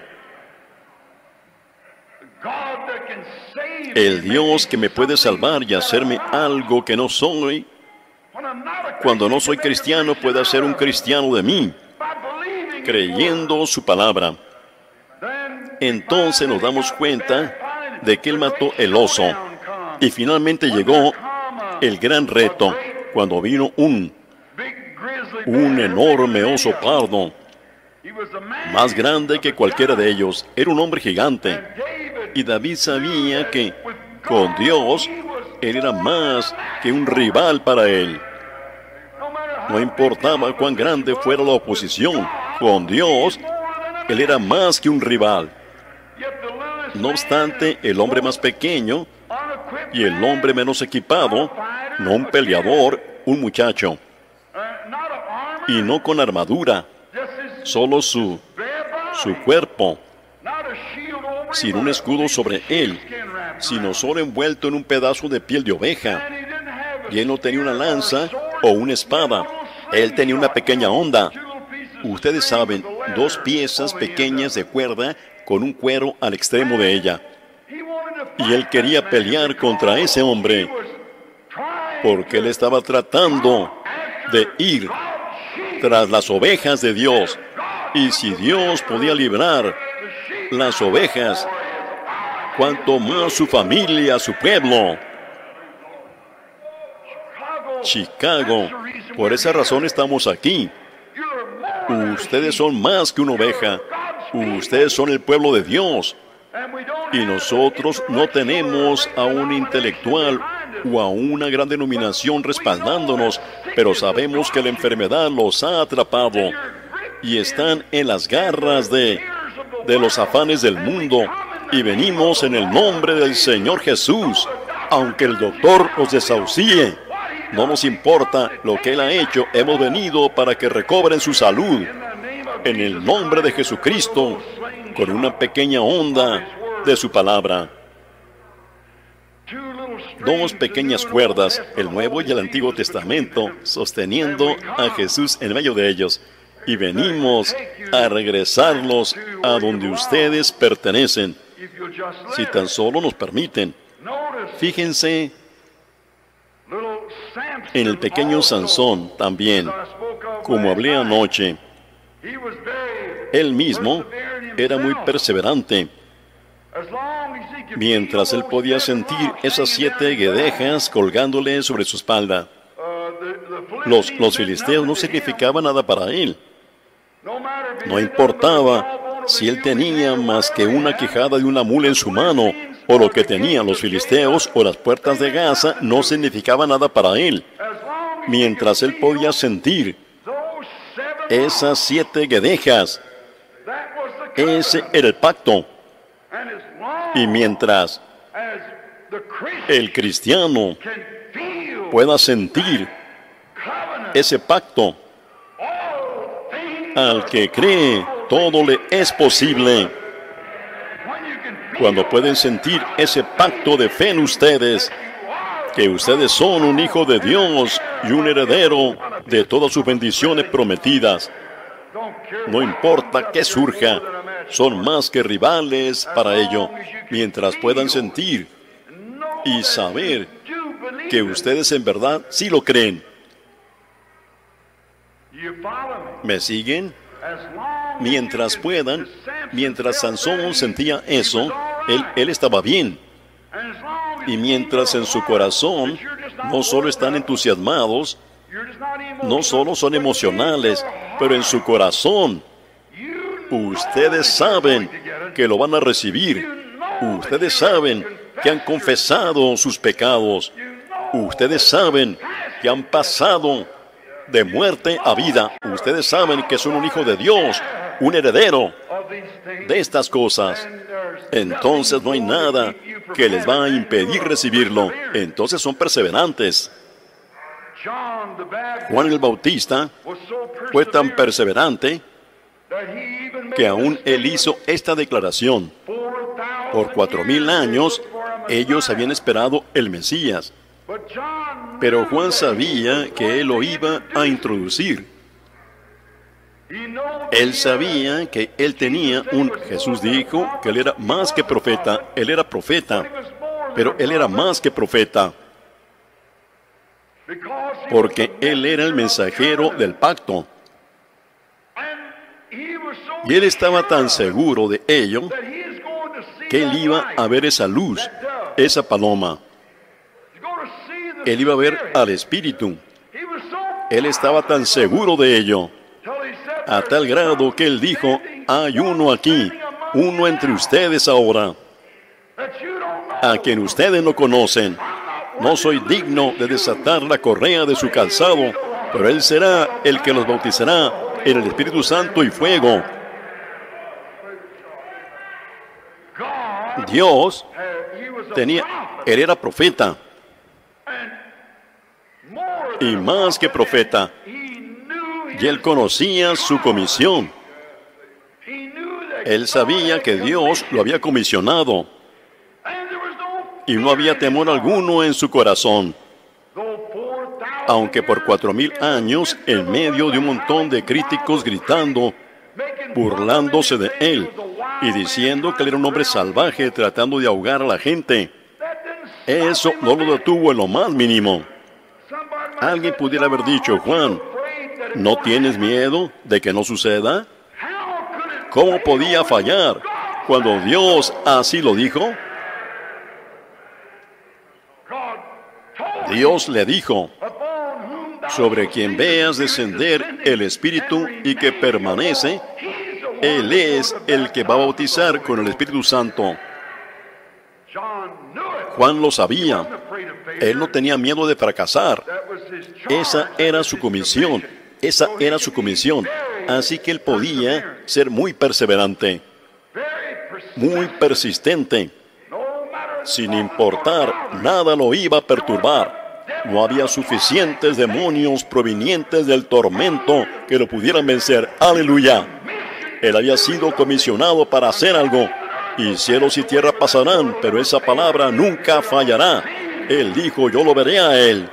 El Dios que me puede salvar y hacerme algo que no soy. Cuando no soy cristiano, puede hacer un cristiano de mí, creyendo su palabra. Entonces nos damos cuenta de que él mató el oso. Y finalmente llegó el gran reto, cuando vino un enorme oso pardo, más grande que cualquiera de ellos. Era un hombre gigante. Y David sabía que con Dios, él era más que un rival para él. No importaba cuán grande fuera la oposición, con Dios, él era más que un rival. No obstante, el hombre más pequeño y el hombre menos equipado, no un peleador, un muchacho, y no con armadura, solo su cuerpo, sin un escudo sobre él, sino solo envuelto en un pedazo de piel de oveja. Y él no tenía una lanza o una espada, él tenía una pequeña honda. Ustedes saben, 2 piezas pequeñas de cuerda con un cuero al extremo de ella. Y él quería pelear contra ese hombre, porque él estaba tratando de ir tras las ovejas de Dios. Y si Dios podía librar las ovejas, cuanto más su familia, su pueblo. Chicago. Por esa razón estamos aquí. Ustedes son más que una oveja. Ustedes son el pueblo de Dios. Y nosotros no tenemos a un intelectual o a una gran denominación respaldándonos, pero sabemos que la enfermedad los ha atrapado y están en las garras de los afanes del mundo. Y venimos en el nombre del Señor Jesús. Aunque el doctor nos desahucie, no nos importa lo que Él ha hecho. Hemos venido para que recobren su salud. En el nombre de Jesucristo, con una pequeña onda de su palabra. Dos pequeñas cuerdas, el Nuevo y el Antiguo Testamento, sosteniendo a Jesús en medio de ellos. Y venimos a regresarlos a donde ustedes pertenecen, si tan solo nos permiten. Fíjense en el pequeño Sansón también, como hablé anoche. Él mismo era muy perseverante. Mientras él podía sentir esas 7 guedejas colgándole sobre su espalda. Los filisteos no significaban nada para él. No importaba si él tenía más que una quijada de una mula en su mano, o lo que tenían los filisteos o las puertas de Gaza, no significaba nada para él. Mientras él podía sentir esas 7 guedejas, ese era el pacto. Y mientras el cristiano pueda sentir ese pacto, al que cree, todo le es posible. Cuando pueden sentir ese pacto de fe en ustedes, que ustedes son un hijo de Dios y un heredero de todas sus bendiciones prometidas. No importa qué surja, son más que rivales para ello, mientras puedan sentir y saber que ustedes en verdad sí lo creen. ¿Me siguen? Mientras puedan, mientras Sansón sentía eso, él estaba bien. Y mientras en su corazón no solo están entusiasmados, no solo son emocionales, pero en su corazón, ustedes saben que lo van a recibir. Ustedes saben que han confesado sus pecados. Ustedes saben que han pasado de muerte a vida. Ustedes saben que son un hijo de Dios, un heredero de estas cosas. Entonces no hay nada que les va a impedir recibirlo. Entonces son perseverantes. Juan el Bautista fue tan perseverante que aún él hizo esta declaración. Por 4000 años ellos habían esperado el Mesías, pero Juan sabía que él lo iba a introducir. Él sabía que él tenía Jesús dijo que él era más que profeta. Él era profeta, pero él era más que profeta, porque él era el mensajero del pacto. Y él estaba tan seguro de ello que él iba a ver esa luz, esa paloma. Él iba a ver al Espíritu. Él estaba tan seguro de ello, a tal grado que él dijo: hay uno aquí, uno entre ustedes ahora, a quien ustedes no conocen. No soy digno de desatar la correa de su calzado, pero él será el que los bautizará en el Espíritu Santo y fuego. Dios él era profeta, y más que profeta, y él conocía su comisión. Él sabía que Dios lo había comisionado, y no había temor alguno en su corazón. Aunque por 4000 años, en medio de un montón de críticos gritando, burlándose de él, y diciendo que él era un hombre salvaje tratando de ahogar a la gente, eso no lo detuvo en lo más mínimo. Alguien pudiera haber dicho: Juan, ¿no tienes miedo de que no suceda? ¿Cómo podía fallar cuando Dios así lo dijo? Dios le dijo: sobre quien veas descender el Espíritu y que permanece, Él es el que va a bautizar con el Espíritu Santo. Juan lo sabía. Él no tenía miedo de fracasar. Esa era su comisión. Esa era su comisión. Así que él podía ser muy perseverante, muy persistente. Sin importar, nada lo iba a perturbar. No había suficientes demonios provenientes del tormento que lo pudieran vencer. ¡Aleluya! Él había sido comisionado para hacer algo. Y cielos y tierra pasarán, pero esa palabra nunca fallará. Él dijo, yo lo veré a Él.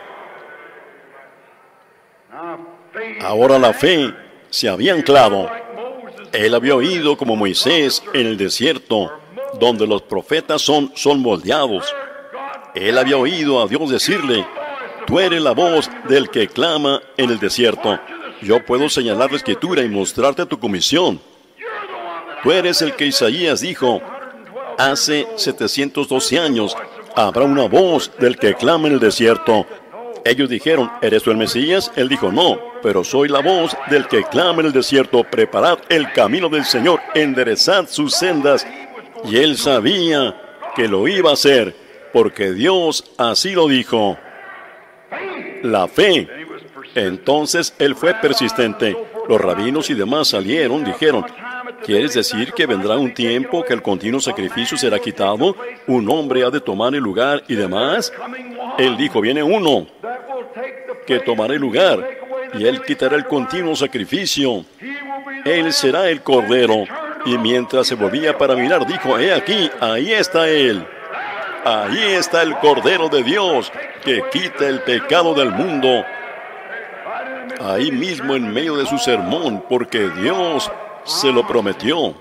Ahora la fe se había anclado. Él había oído como Moisés en el desierto, donde los profetas son moldeados. Él había oído a Dios decirle, tú eres la voz del que clama en el desierto. Yo puedo señalar la Escritura y mostrarte tu comisión. Tú eres el que Isaías dijo, hace 712 años, habrá una voz del que clama en el desierto. Ellos dijeron, ¿eres tú el Mesías? Él dijo, no, pero soy la voz del que clama en el desierto. Preparad el camino del Señor, enderezad sus sendas. Y él sabía que lo iba a hacer, porque Dios así lo dijo. La fe. Entonces él fue persistente. Los rabinos y demás salieron, dijeron, ¿quieres decir que vendrá un tiempo que el continuo sacrificio será quitado? ¿Un hombre ha de tomar el lugar y demás? Él dijo, viene uno que tomará el lugar y él quitará el continuo sacrificio. Él será el Cordero. Y mientras se volvía para mirar, dijo, he aquí, ahí está él. Ahí está el Cordero de Dios que quita el pecado del mundo. Ahí mismo en medio de su sermón, porque Dios se lo prometió.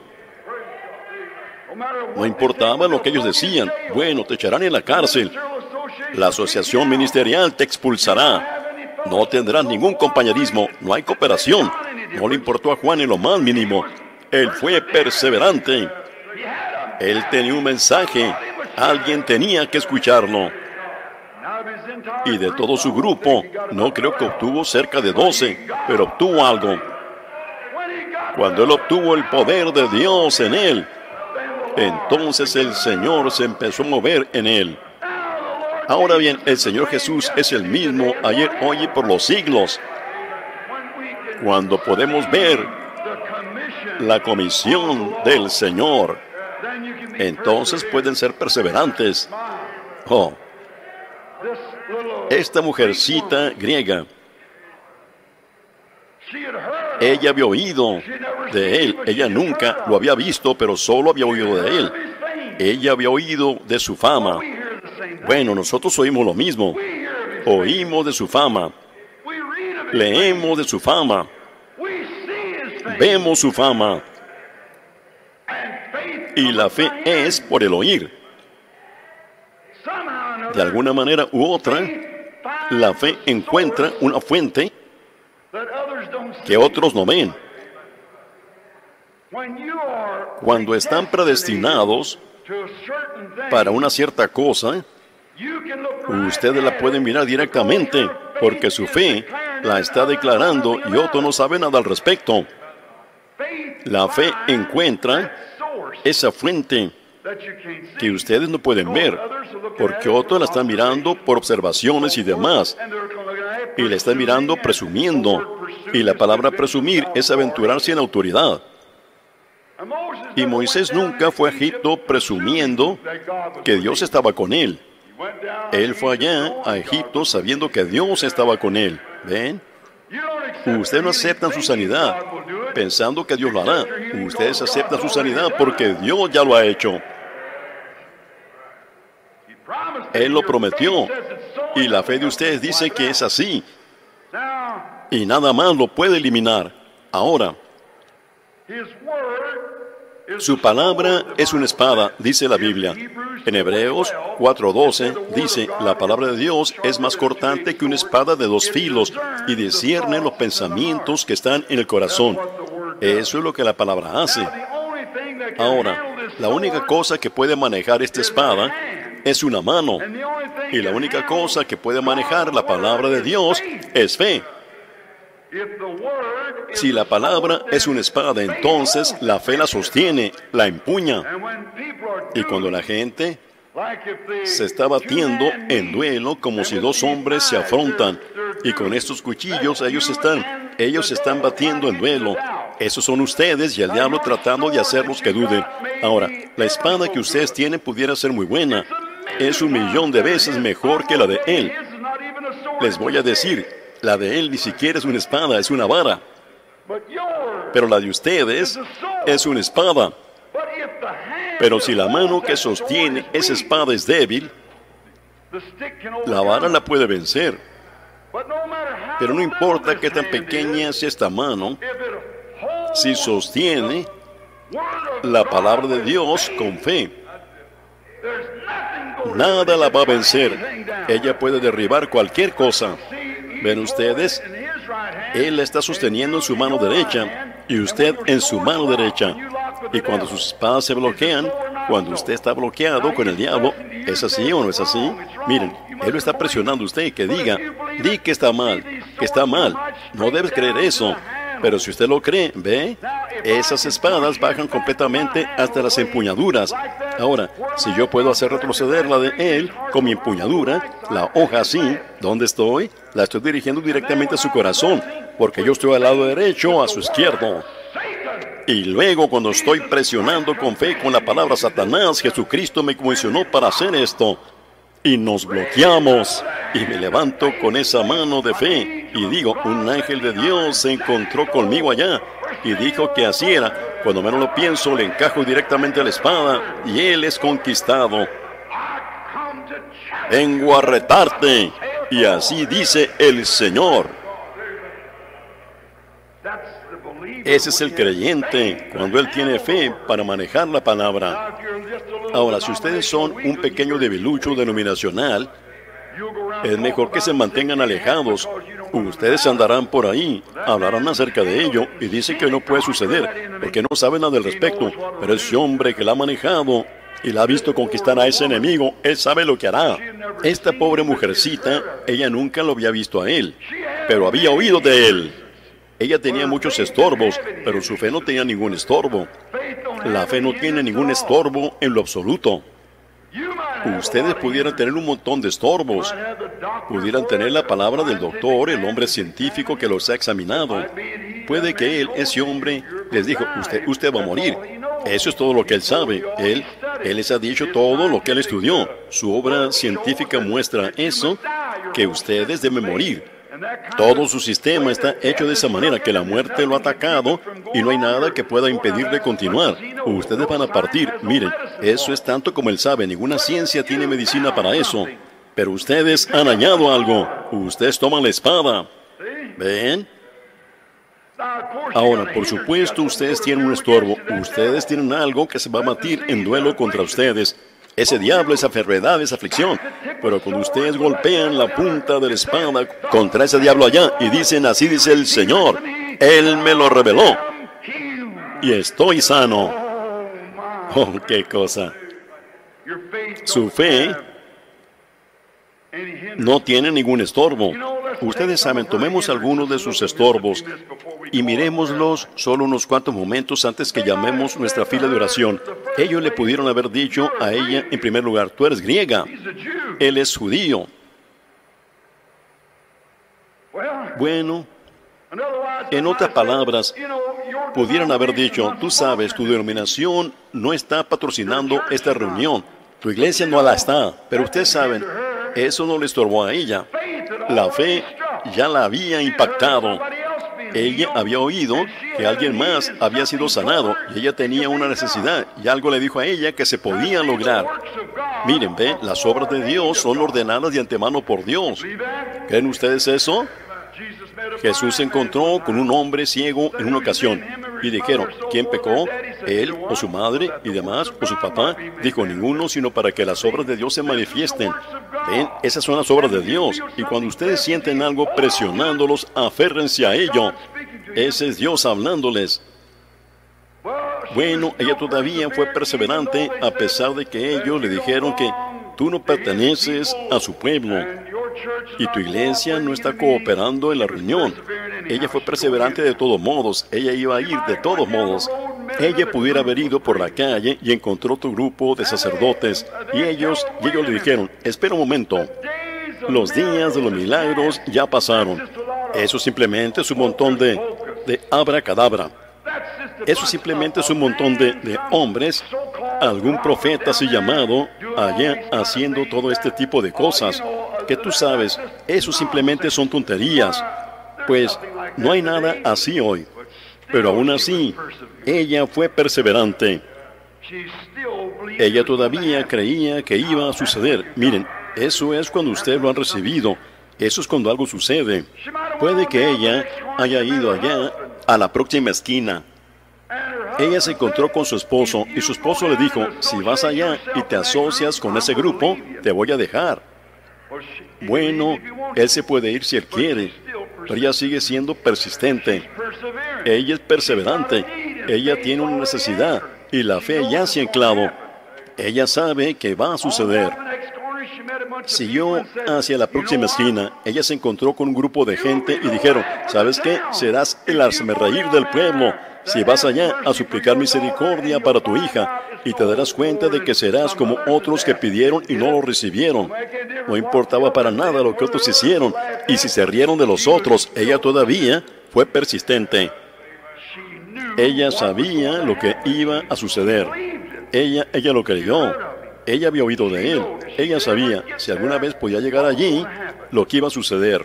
No importaba lo que ellos decían. Bueno, te echarán en la cárcel. La asociación ministerial te expulsará. No tendrás ningún compañerismo. No hay cooperación. No le importó a Juan en lo más mínimo. Él fue perseverante. Él tenía un mensaje. Alguien tenía que escucharlo. Y de todo su grupo, no creo que obtuvo cerca de 12, pero obtuvo algo. Cuando él obtuvo el poder de Dios en él, entonces el Señor se empezó a mover en él. Ahora bien, el Señor Jesús es el mismo ayer, hoy y por los siglos. Cuando podemos ver la comisión del Señor, entonces pueden ser perseverantes. Oh, esta mujercita griega, ella había oído de él. Ella nunca lo había visto, pero solo había oído de él. Ella había oído de su fama. Bueno, nosotros oímos lo mismo. Oímos de su fama. Leemos de su fama. Vemos su fama. Y la fe es por el oír. De alguna manera u otra, la fe encuentra una fuente que otros no ven. Cuando están predestinados para una cierta cosa, ustedes la pueden mirar directamente, porque su fe la está declarando y otro no sabe nada al respecto. La fe encuentra esa fuente que ustedes no pueden ver, porque otros la están mirando por observaciones y demás, y la están mirando presumiendo, y la palabra presumir es aventurarse en autoridad. Y Moisés nunca fue a Egipto presumiendo que Dios estaba con él. Él fue allá a Egipto sabiendo que Dios estaba con él. ¿Ven? Ustedes no aceptan su sanidad pensando que Dios lo hará. Ustedes aceptan su sanidad porque Dios ya lo ha hecho. Él lo prometió. Y la fe de ustedes dice que es así. Y nada más lo puede eliminar. Ahora, su palabra es una espada, dice la Biblia. En Hebreos 4:12 dice, la palabra de Dios es más cortante que una espada de 2 filos y discierne los pensamientos que están en el corazón. Eso es lo que la palabra hace. Ahora, la única cosa que puede manejar esta espada es una mano. Y la única cosa que puede manejar la palabra de Dios es fe. Si la palabra es una espada, entonces la fe la sostiene, la empuña. Y cuando la gente se está batiendo en duelo como si dos hombres se afrontan, y con estos cuchillos ellos están batiendo en duelo. Esos son ustedes y el diablo tratando de hacerlos que duden. Ahora, la espada que ustedes tienen pudiera ser muy buena. Es 1,000,000 de veces mejor que la de él. Les voy a decir, la de él ni siquiera es una espada, es una vara. Pero la de ustedes es una espada. Pero si la mano que sostiene esa espada es débil, la vara la puede vencer. Pero no importa qué tan pequeña sea esta mano, si sostiene la palabra de Dios con fe, nada la va a vencer. Ella puede derribar cualquier cosa. ¿Ven ustedes? Él la está sosteniendo en su mano derecha y usted en su mano derecha. Y cuando sus espadas se bloquean, cuando usted está bloqueado con el diablo, ¿es así o no es así? Miren, él lo está presionando a usted que diga, di que está mal, que está mal. No debes creer eso. Pero si usted lo cree, ¿ve? Esas espadas bajan completamente hasta las empuñaduras. Ahora, si yo puedo hacer retroceder la de él con mi empuñadura, la hoja así, ¿dónde estoy? La estoy dirigiendo directamente a su corazón, porque yo estoy al lado derecho, a su izquierdo. Y luego, cuando estoy presionando con fe con la palabra Satanás, Jesucristo me comisionó para hacer esto. Y nos bloqueamos. Y me levanto con esa mano de fe. Y digo, un ángel de Dios se encontró conmigo allá. Y dijo que así era. Cuando menos lo pienso, le encajo directamente a la espada. Y él es conquistado. Vengo a retarte. Y así dice el Señor. Ese es el creyente, cuando él tiene fe para manejar la palabra. Ahora, si ustedes son un pequeño debilucho denominacional, es mejor que se mantengan alejados. Ustedes andarán por ahí, hablarán acerca de ello y dicen que no puede suceder, porque no saben nada al respecto. Pero ese hombre que la ha manejado y la ha visto conquistar a ese enemigo, él sabe lo que hará. Esta pobre mujercita, ella nunca lo había visto a él, pero había oído de él. Ella tenía muchos estorbos, pero su fe no tenía ningún estorbo. La fe no tiene ningún estorbo en lo absoluto. Ustedes pudieran tener un montón de estorbos. Pudieran tener la palabra del doctor, el hombre científico que los ha examinado. Puede que él, ese hombre, les dijo, usted va a morir. Eso es todo lo que él sabe. Él les ha dicho todo lo que él estudió. Su obra científica muestra eso, que ustedes deben morir. Todo su sistema está hecho de esa manera, que la muerte lo ha atacado y no hay nada que pueda impedirle continuar. Ustedes van a partir. Miren, eso es tanto como él sabe. Ninguna ciencia tiene medicina para eso. Pero ustedes han hallado algo. Ustedes toman la espada. ¿Ven? Ahora, por supuesto, ustedes tienen un estorbo. Ustedes tienen algo que se va a batir en duelo contra ustedes. Ese diablo, esa enfermedad, esa aflicción. Pero cuando ustedes golpean la punta de la espada contra ese diablo allá y dicen, así dice el Señor, Él me lo reveló y estoy sano. Oh, qué cosa. Su fe no tiene ningún estorbo. Ustedes saben, tomemos algunos de sus estorbos y mirémoslos solo unos cuantos momentos antes que llamemos nuestra fila de oración. Ellos le pudieron haber dicho a ella, en primer lugar, tú eres griega, él es judío. Bueno, en otras palabras, pudieran haber dicho, tú sabes, tu denominación no está patrocinando esta reunión, tu iglesia no la está, pero ustedes saben, eso no le estorbó a ella. La fe ya la había impactado. Ella había oído que alguien más había sido sanado y ella tenía una necesidad y algo le dijo a ella que se podía lograr. Miren, ve, las obras de Dios son ordenadas de antemano por Dios. ¿Creen ustedes eso? Jesús se encontró con un hombre ciego en una ocasión y dijeron, ¿quién pecó? ¿Él o su madre y demás o su papá? Dijo, ninguno, sino para que las obras de Dios se manifiesten. Ven, esas son las obras de Dios y cuando ustedes sienten algo presionándolos, aférrense a ello. Ese es Dios hablándoles. Bueno, ella todavía fue perseverante a pesar de que ellos le dijeron que tú no perteneces a su pueblo y tu iglesia no está cooperando en la reunión. Ella fue perseverante de todos modos. Ella iba a ir de todos modos. Ella pudiera haber ido por la calle y encontró tu grupo de sacerdotes y ellos le dijeron, espera un momento, los días de los milagros ya pasaron. Eso simplemente es un montón de abracadabra. Eso simplemente es un montón de hombres, algún profeta así llamado, allá haciendo todo este tipo de cosas, que tú sabes, eso simplemente son tonterías. Pues no hay nada así hoy. Pero aún así, ella fue perseverante. Ella todavía creía que iba a suceder. Miren, eso es cuando usted lo ha recibido. Eso es cuando algo sucede. Puede que ella haya ido allá a la próxima esquina. Ella se encontró con su esposo y su esposo le dijo, si vas allá y te asocias con ese grupo, te voy a dejar. Bueno, él se puede ir si él quiere, pero ella sigue siendo persistente. Ella es perseverante. Ella tiene una necesidad y la fe ya se ha anclado. Ella sabe que va a suceder. Siguió hacia la próxima esquina. Ella se encontró con un grupo de gente y dijeron, ¿sabes qué? Serás el hazmerreír del pueblo. Si vas allá a suplicar misericordia para tu hija, y te darás cuenta de que serás como otros que pidieron y no lo recibieron. No importaba para nada lo que otros hicieron, y si se rieron de los otros, ella todavía fue persistente. Ella sabía lo que iba a suceder. Ella lo creyó. Ella había oído de él. Ella sabía, si alguna vez podía llegar allí, lo que iba a suceder.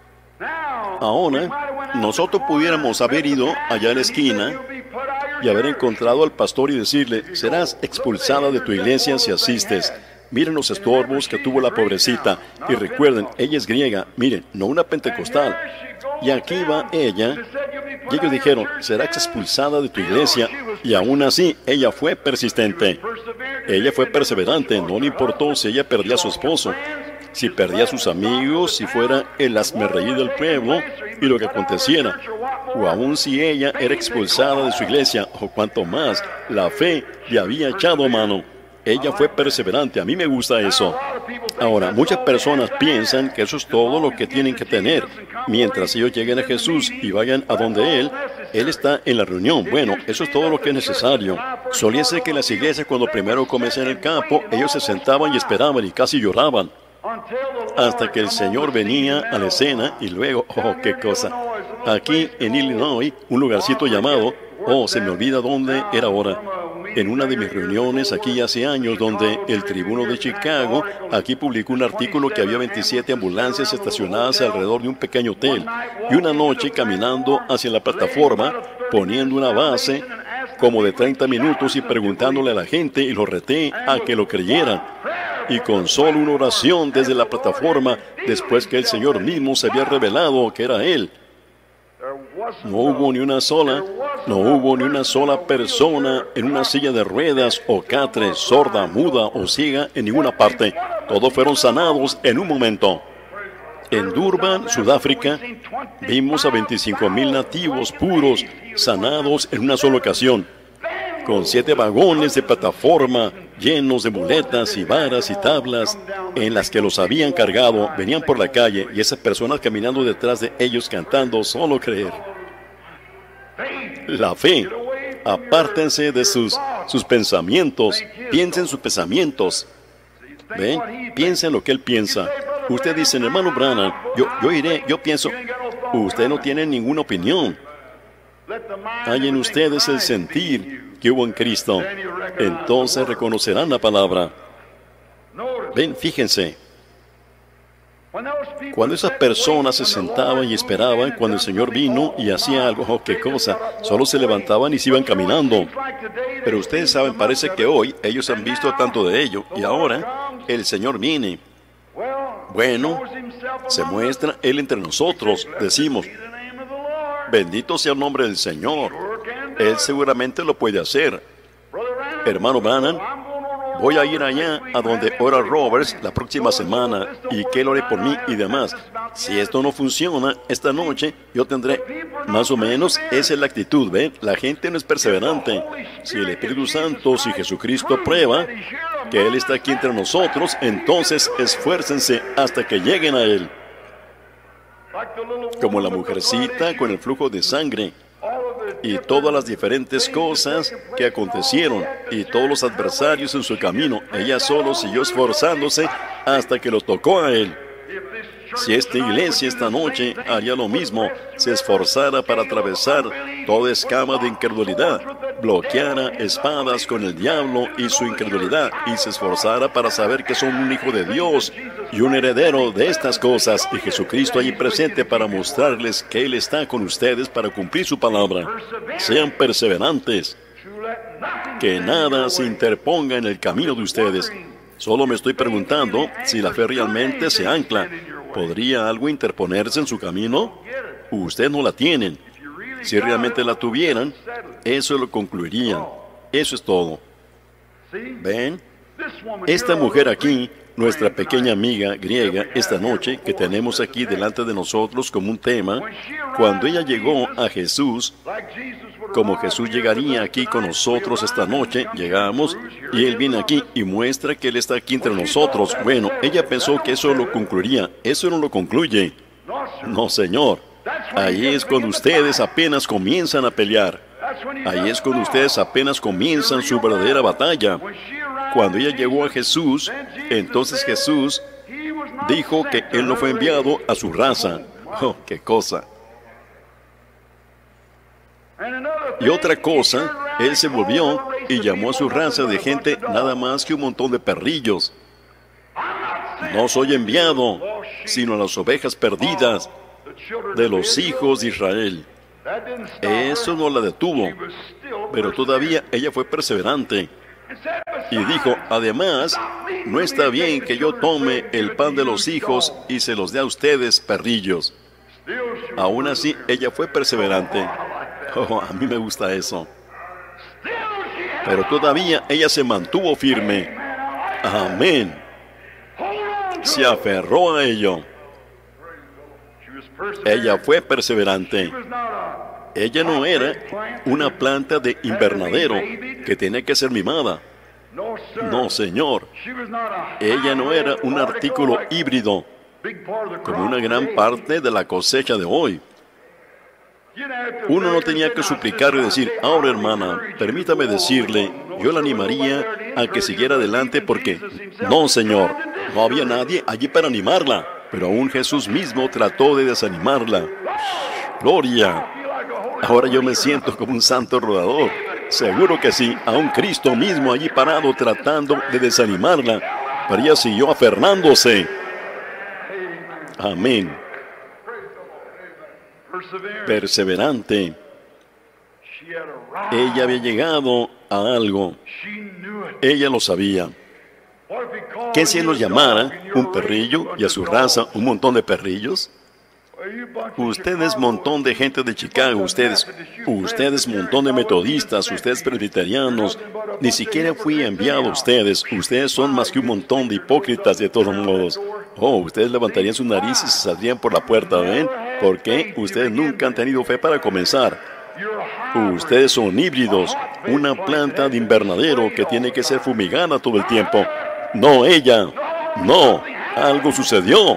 Ahora, nosotros pudiéramos haber ido allá a la esquina y haber encontrado al pastor y decirle, serás expulsada de tu iglesia si asistes. Miren los estorbos que tuvo la pobrecita. Y recuerden, ella es griega. Miren, no una pentecostal. Y aquí va ella. Y ellos dijeron, serás expulsada de tu iglesia. Y aún así, ella fue persistente. Ella fue perseverante. No le importó si ella perdía a su esposo, si perdía a sus amigos, si fuera el hazmerreír del pueblo y lo que aconteciera. O aún si ella era expulsada de su iglesia, o cuanto más, la fe le había echado mano. Ella fue perseverante. A mí me gusta eso. Ahora, muchas personas piensan que eso es todo lo que tienen que tener. Mientras ellos lleguen a Jesús y vayan a donde Él está en la reunión. Bueno, eso es todo lo que es necesario. Solía ser que en las iglesias, cuando primero comencé en el campo, ellos se sentaban y esperaban y casi lloraban. Hasta que el Señor venía a la escena y luego, oh, qué cosa. Aquí en Illinois, un lugarcito llamado, oh, se me olvida dónde era ahora. En una de mis reuniones aquí hace años, donde el Tribuno de Chicago aquí publicó un artículo que había 27 ambulancias estacionadas alrededor de un pequeño hotel. Y una noche, caminando hacia la plataforma, poniendo una base como de 30 minutos y preguntándole a la gente, y lo reté a que lo creyeran. Y con solo una oración desde la plataforma, después que el Señor mismo se había revelado que era Él, no hubo ni una sola persona en una silla de ruedas o catre, sorda, muda o ciega en ninguna parte. Todos fueron sanados en un momento. En Durban, Sudáfrica, vimos a 25,000 nativos puros sanados en una sola ocasión, con 7 vagones de plataforma llenos de muletas y varas y tablas en las que los habían cargado. Venían por la calle y esas personas caminando detrás de ellos cantando solo creer. La fe. Apártense de sus pensamientos. Piensen sus pensamientos. ¿Ven? Piensen lo que él piensa. Usted dice, hermano Branham, yo iré, yo pienso. Usted no tiene ninguna opinión. Hay en ustedes el sentir que hubo en Cristo. Entonces reconocerán la palabra. Ven, fíjense. Cuando esas personas se sentaban y esperaban, cuando el Señor vino y hacía algo, oh, qué cosa, solo se levantaban y se iban caminando. Pero ustedes saben, parece que hoy ellos han visto tanto de ello, y ahora el Señor viene. Bueno, se muestra Él entre nosotros. Decimos, bendito sea el nombre del Señor. Él seguramente lo puede hacer. Hermano Branham, voy a ir allá a donde Oral Roberts la próxima semana y que él ore por mí y demás. Si esto no funciona esta noche, yo tendré, más o menos, esa es la actitud, ¿ven? La gente no es perseverante. Si el Espíritu Santo, si Jesucristo prueba que Él está aquí entre nosotros, entonces esfuércense hasta que lleguen a Él. Como la mujercita con el flujo de sangre y todas las diferentes cosas que acontecieron y todos los adversarios en su camino, ella solo siguió esforzándose hasta que lo tocó a Él. Si esta iglesia esta noche haría lo mismo, se esforzara para atravesar toda escama de incredulidad, bloqueara espadas con el diablo y su incredulidad, y se esforzara para saber que son un hijo de Dios y un heredero de estas cosas, y Jesucristo allí presente para mostrarles que Él está con ustedes para cumplir su palabra. Sean perseverantes, que nada se interponga en el camino de ustedes. Solo me estoy preguntando si la fe realmente se ancla. ¿Podría algo interponerse en su camino? Ustedes no la tienen. Si realmente la tuvieran, eso lo concluirían. Eso es todo. ¿Ven? Esta mujer aquí, nuestra pequeña amiga griega, esta noche, que tenemos aquí delante de nosotros como un tema, cuando ella llegó a Jesús, como Jesús llegaría aquí con nosotros esta noche, llegamos, y Él viene aquí y muestra que Él está aquí entre nosotros. Bueno, ella pensó que eso lo concluiría. Eso no lo concluye. No, Señor. Ahí es cuando ustedes apenas comienzan a pelear. Ahí es cuando ustedes apenas comienzan su verdadera batalla. Cuando ella llegó a Jesús, entonces Jesús dijo que Él no fue enviado a su raza. ¡Oh, qué cosa! Y otra cosa, Él se volvió y llamó a su raza de gente nada más que un montón de perrillos. No soy enviado, sino a las ovejas perdidas de los hijos de Israel. Eso no la detuvo, pero todavía ella fue perseverante. Y dijo, además, no está bien que yo tome el pan de los hijos y se los dé a ustedes, perrillos. Aún así, ella fue perseverante. Oh, a mí me gusta eso. Pero todavía ella se mantuvo firme. Amén. Se aferró a ello. Ella fue perseverante. Ella no era una planta de invernadero que tenía que ser mimada. No, Señor. Ella no era un artículo híbrido, como una gran parte de la cosecha de hoy. Uno no tenía que suplicar y decir, ahora hermana, permítame decirle, yo la animaría a que siguiera adelante porque, no, Señor, no había nadie allí para animarla, pero aún Jesús mismo trató de desanimarla. ¡Gloria! Ahora yo me siento como un santo rodador. Seguro que sí, aún Cristo mismo allí parado tratando de desanimarla, pero ella siguió aferrándose. Amén. Perseverante. Ella había llegado a algo. Ella lo sabía. ¿Qué si Él los llamara un perrillo y a su raza un montón de perrillos? Ustedes montón de gente de Chicago, ustedes montón de metodistas, ustedes presbiterianos, ni siquiera fui enviado a ustedes. Ustedes son más que un montón de hipócritas de todos modos. Oh, ustedes levantarían sus narices y se saldrían por la puerta, ¿ven? ¿Por qué? Ustedes nunca han tenido fe para comenzar. Ustedes son híbridos, una planta de invernadero que tiene que ser fumigada todo el tiempo. No ella, no, algo sucedió.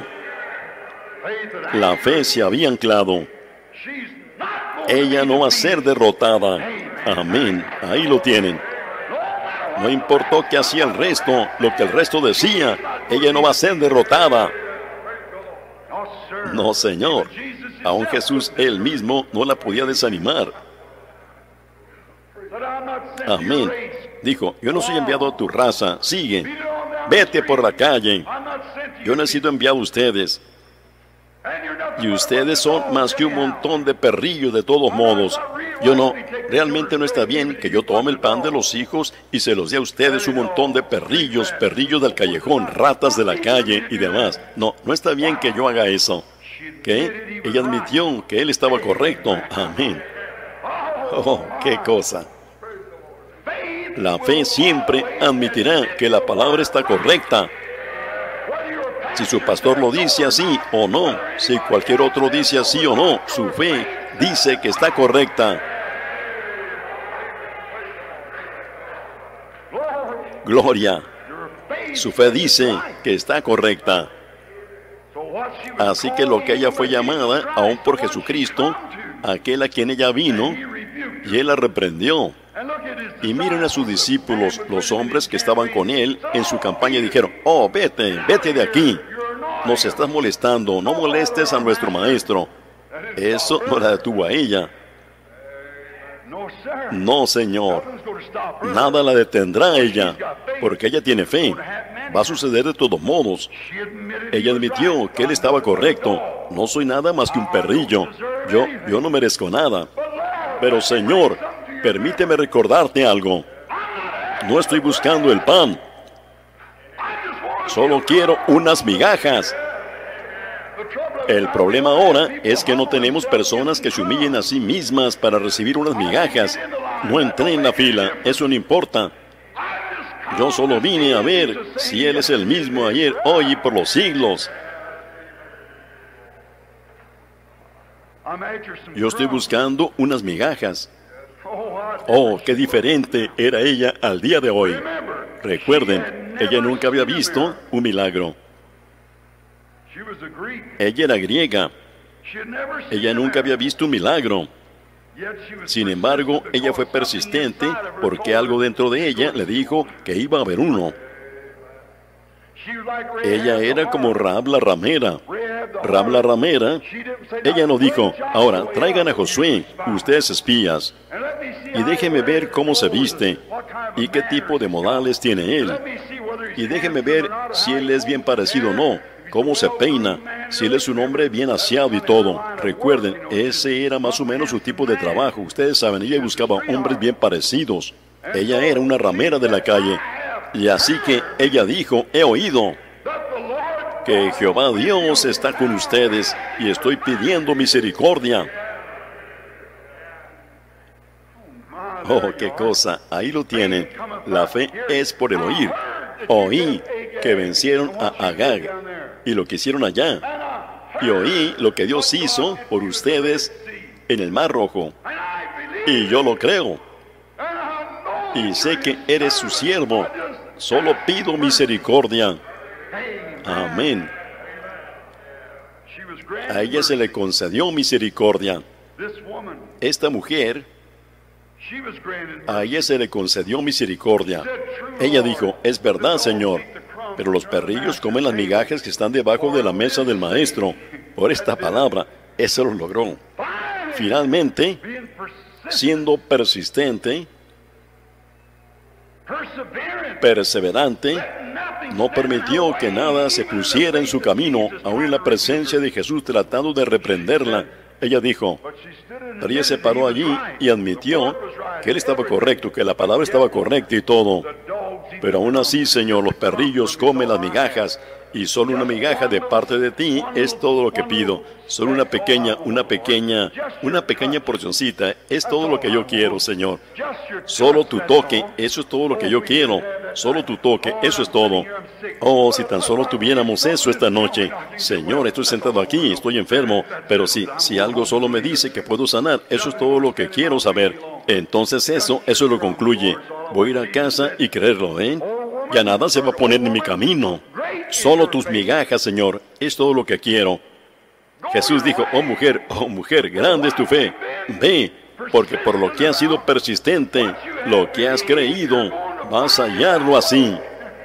La fe se había anclado. Ella no va a ser derrotada. Amén. Ahí lo tienen. No importó qué hacía el resto, lo que el resto decía, ella no va a ser derrotada. No, Señor. Aún Jesús, Él mismo, no la podía desanimar. Amén. Dijo, yo no soy enviado a tu raza. Sigue. Vete por la calle. Yo no he sido enviado a ustedes. Y ustedes son más que un montón de perrillos de todos modos. Yo no, realmente no está bien que yo tome el pan de los hijos y se los dé a ustedes un montón de perrillos, perrillos del callejón, ratas de la calle y demás. No, no está bien que yo haga eso. ¿Qué? Ella admitió que él estaba correcto. Amén. Oh, qué cosa. La fe siempre admitirá que la palabra está correcta. Si su pastor lo dice así o no, si cualquier otro dice así o no, su fe dice que está correcta. Gloria, Su fe dice que está correcta. Así que lo que ella fue llamada, aún por Jesucristo, aquel a quien ella vino, y él la reprendió. Y miren a sus discípulos, los hombres que estaban con él en su campaña, y dijeron: oh, vete, vete de aquí. Nos estás molestando, no molestes a nuestro maestro. Eso no la detuvo a ella. No, Señor. Nada la detendrá a ella, porque ella tiene fe. Va a suceder de todos modos. Ella admitió que él estaba correcto. No soy nada más que un perrillo. Yo no merezco nada. Pero, Señor, permíteme recordarte algo. No estoy buscando el pan. Solo quiero unas migajas. El problema ahora es que no tenemos personas que se humillen a sí mismas para recibir unas migajas. No entré en la fila, eso no importa. Yo solo vine a ver si Él es el mismo ayer, hoy y por los siglos. Yo estoy buscando unas migajas. Oh, qué diferente era ella al día de hoy. Recuerden, ella nunca había visto un milagro. Ella era griega. Ella nunca había visto un milagro. Sin embargo, ella fue persistente porque algo dentro de ella le dijo que iba a haber uno. Ella era como Rahab la ramera. Rahab la ramera, ella no dijo: ahora, traigan a Josué, ustedes espías, y déjenme ver cómo se viste y qué tipo de modales tiene él. Y déjenme ver si él es bien parecido o no, cómo se peina, si él es un hombre bien aseado y todo. Recuerden, ese era más o menos su tipo de trabajo. Ustedes saben, ella buscaba hombres bien parecidos. Ella era una ramera de la calle. Y así que ella dijo: he oído que Jehová Dios está con ustedes y estoy pidiendo misericordia. Oh, qué cosa, ahí lo tienen. La fe es por el oír. Oí que vencieron a Agag y lo que hicieron allá. Y oí lo que Dios hizo por ustedes en el Mar Rojo. Y yo lo creo. Y sé que eres su siervo. Solo pido misericordia. Amén. A ella se le concedió misericordia. Esta mujer, a ella se le concedió misericordia. Ella dijo: es verdad, Señor, pero los perrillos comen las migajas que están debajo de la mesa del maestro. Por esta palabra, eso lo logró. Finalmente, siendo persistente, perseverante, no permitió que nada se pusiera en su camino, aún en la presencia de Jesús tratando de reprenderla. Ella dijo, pero ella se paró allí y admitió que él estaba correcto, que la palabra estaba correcta y todo. Pero aún así, Señor, los perrillos comen las migajas, y solo una migaja de parte de ti es todo lo que pido. Solo una pequeña porcioncita, es todo lo que yo quiero, Señor. Solo tu toque, eso es todo lo que yo quiero. Solo tu toque, eso es todo. Oh, si tan solo tuviéramos eso esta noche. Señor, estoy sentado aquí, estoy enfermo, pero si algo solo me dice que puedo sanar, eso es todo lo que quiero saber. Entonces eso lo concluye. Voy a ir a casa y creerlo, ¿eh? Ya nada se va a poner en mi camino. Solo tus migajas, Señor, es todo lo que quiero. Jesús dijo, oh mujer, grande es tu fe. Ve, porque por lo que has sido persistente, lo que has creído, vas a hallarlo así.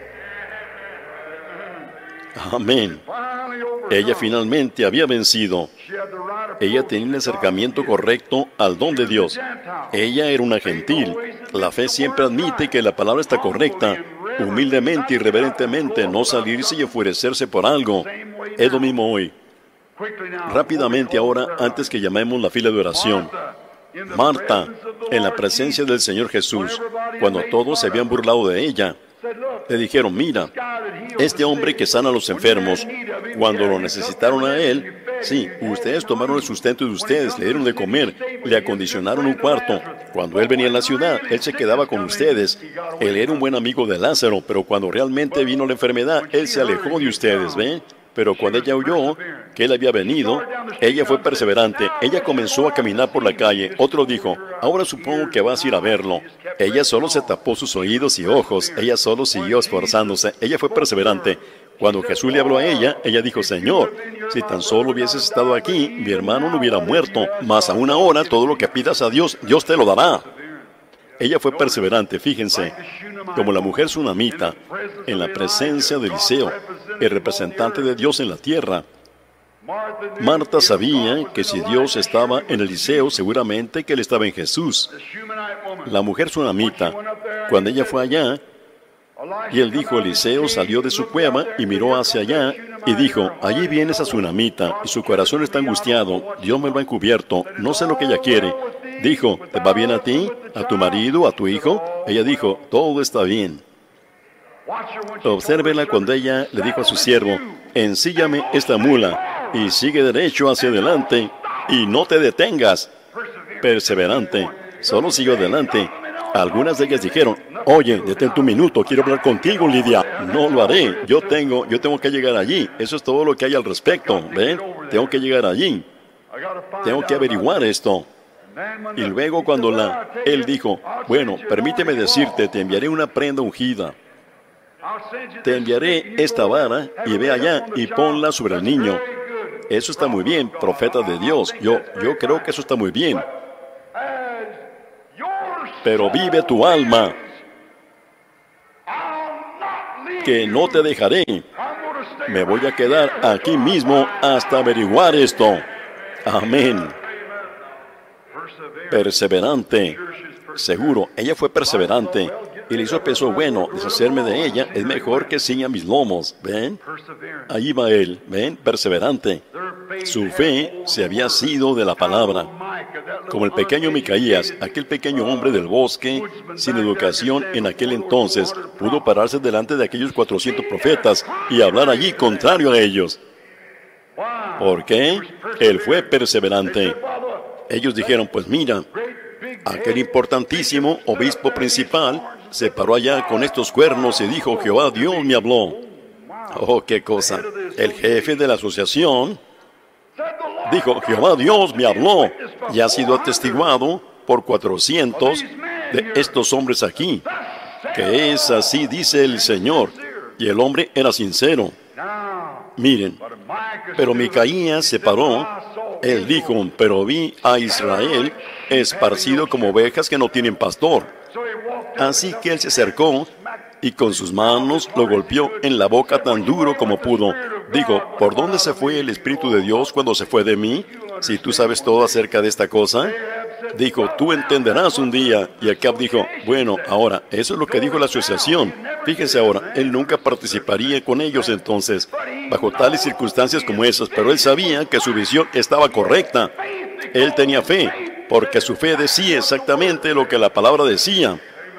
Amén. Ella finalmente había vencido. Ella tenía el acercamiento correcto al don de Dios. Ella era una gentil. La fe siempre admite que la palabra está correcta. Humildemente y reverentemente, no salirse y enfurecerse por algo. Es lo mismo hoy. Rápidamente ahora, antes que llamemos la fila de oración. Marta, en la presencia del Señor Jesús, cuando todos se habían burlado de ella, le dijeron, mira, este hombre que sana a los enfermos, cuando lo necesitaron a él, sí, ustedes tomaron el sustento de ustedes, le dieron de comer, le acondicionaron un cuarto. Cuando él venía a la ciudad, él se quedaba con ustedes. Él era un buen amigo de Lázaro, pero cuando realmente vino la enfermedad, él se alejó de ustedes, ¿ven? Pero cuando ella oyó que él había venido, ella fue perseverante. Ella comenzó a caminar por la calle. Otro dijo, ahora supongo que vas a ir a verlo. Ella solo se tapó sus oídos y ojos. Ella solo siguió esforzándose. Ella fue perseverante. Cuando Jesús le habló a ella, ella dijo, Señor, si tan solo hubieses estado aquí, mi hermano no hubiera muerto. Mas aún ahora, todo lo que pidas a Dios, Dios te lo dará. Ella fue perseverante, fíjense, como la mujer sunamita, en la presencia de Eliseo, el representante de Dios en la tierra. Marta sabía que si Dios estaba en Eliseo, seguramente que él estaba en Jesús. La mujer sunamita, cuando ella fue allá, y él dijo, Eliseo salió de su cueva y miró hacia allá y dijo, allí viene esa sunamita y su corazón está angustiado, Dios me lo ha encubierto, no sé lo que ella quiere. Dijo, ¿te va bien a ti, a tu marido, a tu hijo? Ella dijo, todo está bien. Obsérvela cuando ella le dijo a su siervo, ensíllame esta mula y sigue derecho hacia adelante y no te detengas. Perseverante, solo siguió adelante. Algunas de ellas dijeron, oye, detente un minuto, quiero hablar contigo, Lidia. No lo haré, yo tengo que llegar allí. Eso es todo lo que hay al respecto, ¿ven? Tengo que llegar allí. Tengo que averiguar esto. Y luego cuando él dijo, bueno, permíteme decirte, te enviaré una prenda ungida. Te enviaré esta vara y ve allá y ponla sobre el niño. Eso está muy bien, profeta de Dios. Yo creo que eso está muy bien. Pero vive tu alma, que no te dejaré. Me voy a quedar aquí mismo hasta averiguar esto. Amén. Perseverante. Seguro, ella fue perseverante. Y Eliseo pensó, bueno, deshacerme de ella es mejor que ciña mis lomos. ¿Ven? Ahí va él. ¿Ven? Perseverante. Su fe se había sido de la palabra. Como el pequeño Micaías, aquel pequeño hombre del bosque, sin educación en aquel entonces, pudo pararse delante de aquellos 400 profetas y hablar allí contrario a ellos. ¿Por qué? Él fue perseverante. Ellos dijeron, pues mira, aquel importantísimo obispo principal se paró allá con estos cuernos y dijo, Jehová Dios me habló. Oh, qué cosa. El jefe de la asociación dijo, Jehová Dios me habló, y ha sido atestiguado por 400 de estos hombres aquí, que es así dice el Señor. Y el hombre era sincero. Miren, pero Micaías se paró. Él dijo, pero vi a Israel esparcido como ovejas que no tienen pastor. Así que él se acercó y con sus manos lo golpeó en la boca tan duro como pudo. Dijo, ¿por dónde se fue el Espíritu de Dios cuando se fue de mí? Si tú sabes todo acerca de esta cosa. Dijo, tú entenderás un día. Y Acab dijo, bueno, ahora, eso es lo que dijo la asociación. Fíjense ahora, él nunca participaría con ellos entonces, bajo tales circunstancias como esas, pero él sabía que su visión estaba correcta. Él tenía fe, porque su fe decía exactamente lo que la palabra decía.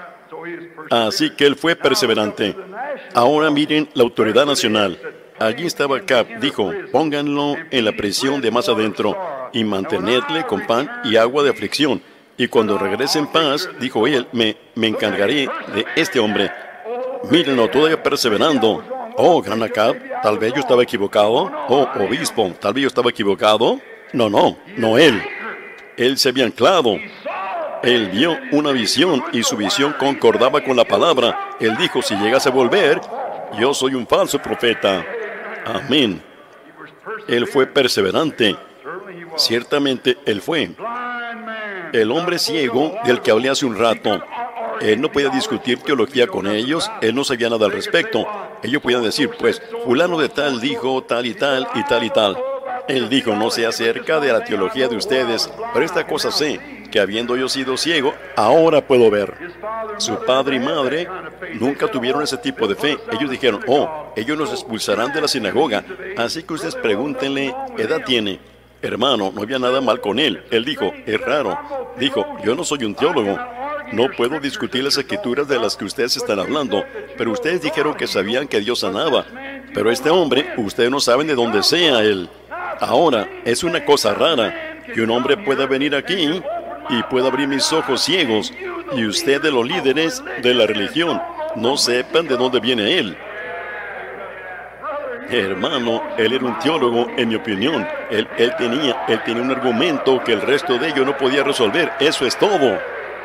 Así que él fue perseverante. Ahora miren la autoridad nacional. Allí estaba Acab, dijo, pónganlo en la prisión de más adentro y mantenedle con pan y agua de aflicción. Y cuando regrese en paz, dijo él, me encargaré de este hombre. Mírenlo, todavía perseverando. Oh, gran Acab, tal vez yo estaba equivocado. Oh, obispo, tal vez yo estaba equivocado. No él. Él se había anclado. Él vio una visión y su visión concordaba con la palabra. Él dijo, si llegase a volver, yo soy un falso profeta. Amén. Él fue perseverante. Ciertamente él fue. El hombre ciego del que hablé hace un rato, él no podía discutir teología con ellos, él no sabía nada al respecto. Ellos podían decir, pues, fulano de tal dijo tal y tal y tal y tal. Él dijo, no sé acerca de la teología de ustedes, pero esta cosa sé, que habiendo yo sido ciego, ahora puedo ver. Su padre y madre nunca tuvieron ese tipo de fe. Ellos dijeron, oh, ellos nos expulsarán de la sinagoga. Así que ustedes pregúntenle, ¿qué edad tiene? Hermano, no había nada mal con él. Él dijo, es raro. Dijo, yo no soy un teólogo. No puedo discutir las escrituras de las que ustedes están hablando, pero ustedes dijeron que sabían que Dios sanaba. Pero este hombre, ustedes no saben de dónde sea él. Ahora, es una cosa rara que un hombre pueda venir aquí y pueda abrir mis ojos ciegos y ustedes, los líderes de la religión, no sepan de dónde viene él. Hermano, él era un teólogo, en mi opinión. Él tenía un argumento que el resto de ellos no podía resolver. Eso es todo.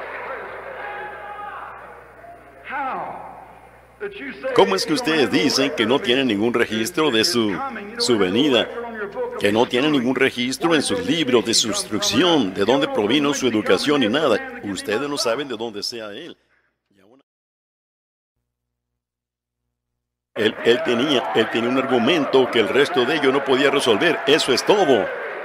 ¿Cómo es que ustedes dicen que no tienen ningún registro de su venida? Que no tienen ningún registro en sus libros de su instrucción, de dónde provino su educación y nada. Ustedes no saben de dónde sea él. Él tenía un argumento que el resto de ellos no podía resolver. Eso es todo.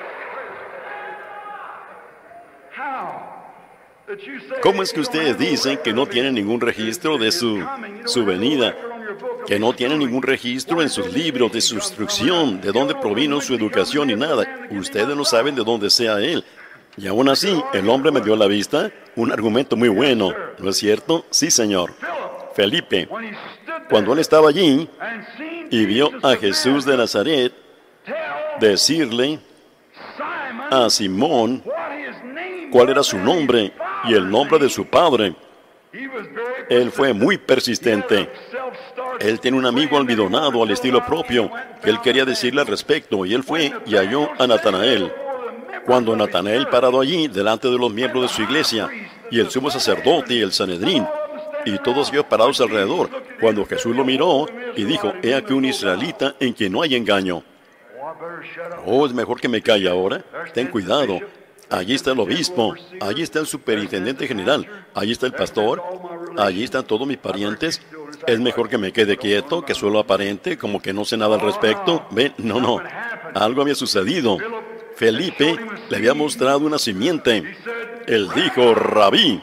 ¿Cómo es que ustedes dicen que no tienen ningún registro de su venida? Que no tienen ningún registro en sus libros de su instrucción, de dónde provino su educación y nada. Ustedes no saben de dónde sea él. Y aún así, el hombre me dio la vista. Un argumento muy bueno, ¿no es cierto? Sí, señor. Felipe, cuando él estaba allí y vio a Jesús de Nazaret decirle a Simón cuál era su nombre y el nombre de su padre, él fue muy persistente. Él tiene un amigo almidonado al estilo propio que él quería decirle al respecto, y él fue y halló a Natanael. Cuando Natanael parado allí delante de los miembros de su iglesia y el sumo sacerdote y el Sanedrín y todos ellos parados alrededor, cuando Jesús lo miró y dijo: he aquí un israelita en quien no hay engaño. Oh, es mejor que me calle ahora. Ten cuidado. Allí está el obispo, allí está el superintendente general, allí está el pastor, allí están todos mis parientes. Es mejor que me quede quieto, que solo aparente, como que no sé nada al respecto. Ven, no. Algo había sucedido. Felipe le había mostrado una simiente. Él dijo: Rabí.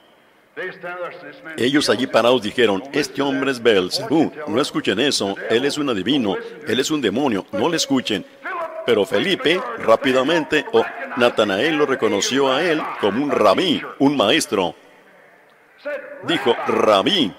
Ellos allí parados dijeron: este hombre es Beelzebú. No escuchen eso. Él es un adivino. Él es un demonio. No le escuchen. Pero Felipe, rápidamente, Natanael lo reconoció a él como un rabí, un maestro. Dijo: Rabí,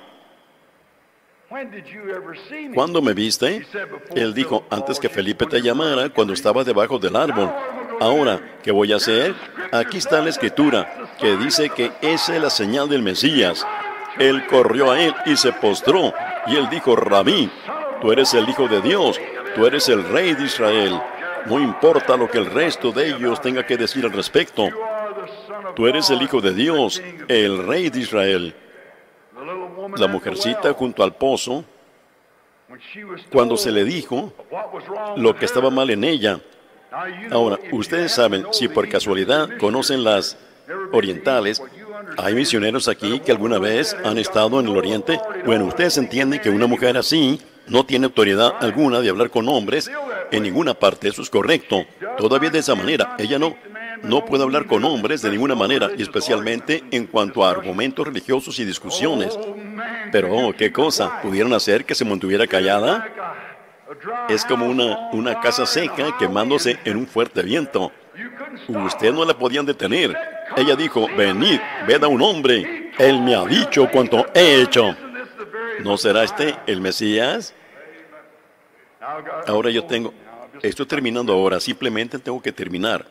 ¿cuándo me viste? Él dijo: antes que Felipe te llamara, cuando estabas debajo del árbol. Ahora, ¿qué voy a hacer? Aquí está la escritura, que dice que esa es la señal del Mesías. Él corrió a él y se postró, y él dijo: Rabí, tú eres el Hijo de Dios, tú eres el Rey de Israel. No importa lo que el resto de ellos tenga que decir al respecto. Tú eres el Hijo de Dios, el Rey de Israel. La mujercita junto al pozo, cuando se le dijo lo que estaba mal en ella. Ahora, ustedes saben, si por casualidad conocen las orientales, hay misioneros aquí que alguna vez han estado en el oriente. Bueno, ustedes entienden que una mujer así no tiene autoridad alguna de hablar con hombres en ninguna parte. Eso es correcto. Todavía de esa manera, ella no puede hablar con hombres de ninguna manera, y especialmente en cuanto a argumentos religiosos y discusiones. Pero, ¿qué cosa? ¿Pudieron hacer que se mantuviera callada? Es como una casa seca quemándose en un fuerte viento. Usted no la podían detener. Ella dijo: venid, ved a un hombre. Él me ha dicho cuanto he hecho. ¿No será este el Mesías? Ahora estoy terminando ahora, simplemente tengo que terminar.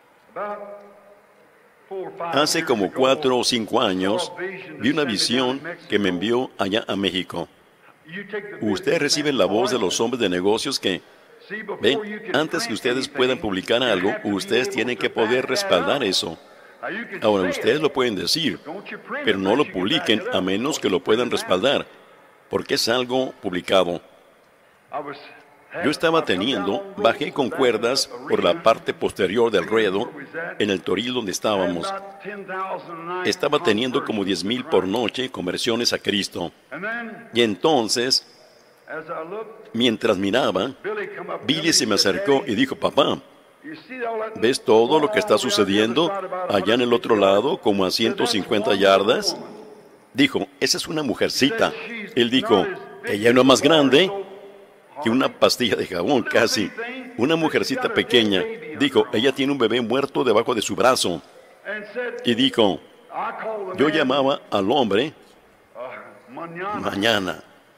Hace como 4 o 5 años, vi una visión que me envió allá a México. Ustedes reciben la voz de los hombres de negocios que, ven, antes que ustedes puedan publicar algo, ustedes tienen que poder respaldar eso. Ahora, ustedes lo pueden decir, pero no lo publiquen a menos que lo puedan respaldar, porque es algo publicado. Yo estaba bajé con cuerdas por la parte posterior del ruedo, en el toril donde estábamos. Estaba teniendo como 10,000 por noche conversiones a Cristo. Y entonces, mientras miraba, Billy se me acercó y dijo: papá, ¿ves todo lo que está sucediendo allá en el otro lado, como a 150 yardas? Dijo: esa es una mujercita. Él dijo: ella no es más grande que una pastilla de jabón, casi. Una mujercita pequeña. Dijo: ella tiene un bebé muerto debajo de su brazo. Y dijo: yo llamaba al hombre mañana.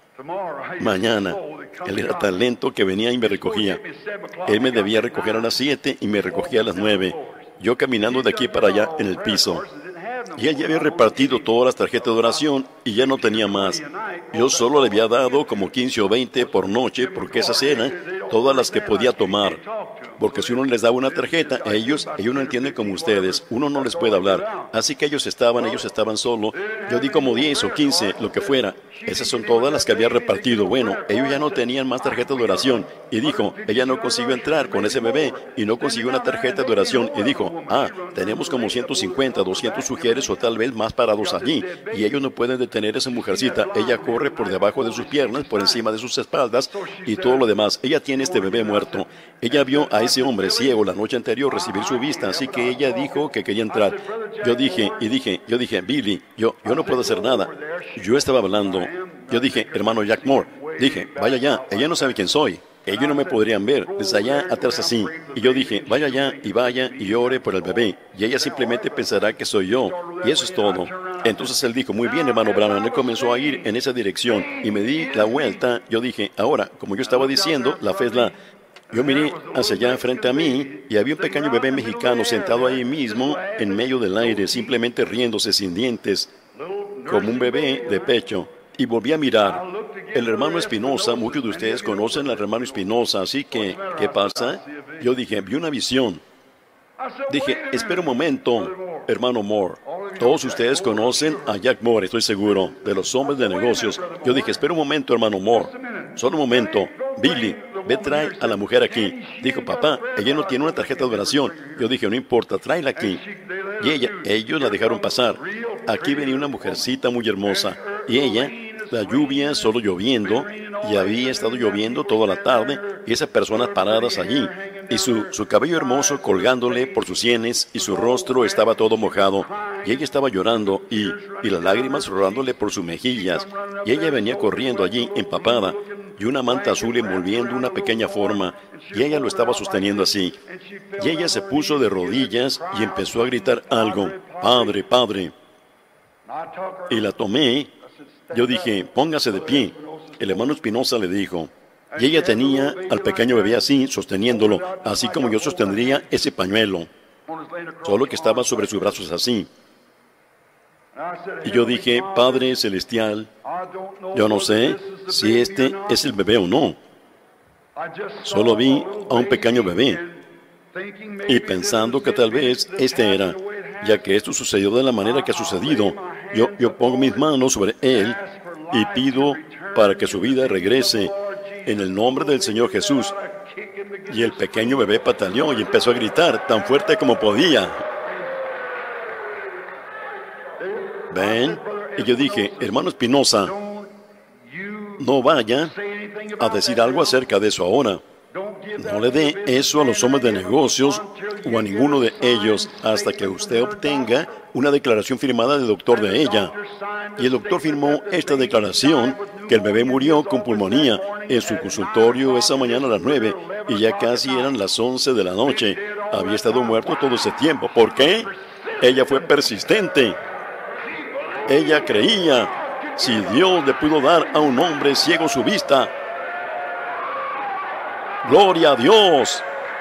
Él era tan lento que venía y me recogía. Él me debía recoger a las 7 y me recogía a las 9. Yo caminando de aquí para allá en el piso. Y ella había repartido todas las tarjetas de oración y ya no tenía más. Yo solo le había dado como 15 o 20 por noche porque esas eran todas las que podía tomar. Porque si uno les daba una tarjeta a ellos no entienden como ustedes. Uno no les puede hablar. Así que ellos estaban solo. Yo di como 10 o 15, lo que fuera. Esas son todas las que había repartido. Bueno, ellos ya no tenían más tarjetas de oración. Y dijo, ella no consiguió entrar con ese bebé y no consiguió una tarjeta de oración. Y dijo, tenemos como 150, 200 sujeres o tal vez más parados allí. Y ellos no pueden detener a esa mujercita. Ella corre por debajo de sus piernas, por encima de sus espaldas y todo lo demás. Ella tiene este bebé muerto. Ella vio a ese hombre ciego la noche anterior recibir su vista, así que ella dijo que quería entrar. Yo dije, Billy, yo no puedo hacer nada. Yo estaba hablando. Yo dije, hermano Jack Moore, dije, vaya allá, ella no sabe quién soy. Ellos no me podrían ver, desde allá atrás así. Y yo dije, vaya allá y ore por el bebé. Y ella simplemente pensará que soy yo. Y eso es todo. Entonces él dijo, muy bien, hermano Branham. Él comenzó a ir en esa dirección. Y me di la vuelta. Yo dije, ahora, como yo estaba diciendo, la fe es la... Yo miré hacia allá frente a mí y había un pequeño bebé mexicano sentado ahí mismo, en medio del aire, simplemente riéndose sin dientes, como un bebé de pecho. Y volví a mirar. El hermano Espinosa, muchos de ustedes conocen al hermano Espinosa, así que, ¿qué pasa? Yo dije, vi una visión. Dije, espera un momento, hermano Moore. Todos ustedes conocen a Jack Moore, estoy seguro, de los hombres de negocios. Yo dije, espera un momento, hermano Moore. Solo un momento. Billy, ve, trae a la mujer aquí. Dijo, papá, ella no tiene una tarjeta de oración. Yo dije, no importa, tráela aquí. Y ellos la dejaron pasar. Aquí venía una mujercita muy hermosa. Y ella, la lluvia solo lloviendo, y había estado lloviendo toda la tarde, y esas personas paradas allí, y su cabello hermoso colgándole por sus sienes, y su rostro estaba todo mojado, y ella estaba llorando, y las lágrimas rodándole por sus mejillas, y ella venía corriendo allí, empapada, y una manta azul envolviendo una pequeña forma, y ella lo estaba sosteniendo así. Y ella se puso de rodillas y empezó a gritar algo, Padre, Padre. Y la tomé. Yo dije, póngase de pie. El hermano Espinosa le dijo, y ella tenía al pequeño bebé así, sosteniéndolo, así como yo sostendría ese pañuelo, solo que estaba sobre sus brazos así. Y yo dije, Padre Celestial, yo no sé si este es el bebé o no. Solo vi a un pequeño bebé, y pensando que tal vez este era, ya que esto sucedió de la manera que ha sucedido, yo pongo mis manos sobre él y pido para que su vida regrese en el nombre del Señor Jesús. Y el pequeño bebé pataleó y empezó a gritar tan fuerte como podía. ¿Ven? Y yo dije, hermano Espinosa, no vaya a decir algo acerca de eso ahora. No le dé eso a los hombres de negocios o a ninguno de ellos hasta que usted obtenga una declaración firmada del doctor de ella. Y el doctor firmó esta declaración que el bebé murió con pulmonía en su consultorio esa mañana a las 9 y ya casi eran las 11 de la noche. Había estado muerto todo ese tiempo. ¿Por qué? Ella fue persistente. Ella creía. Si Dios le pudo dar a un hombre ciego su vista, ¡gloria a Dios!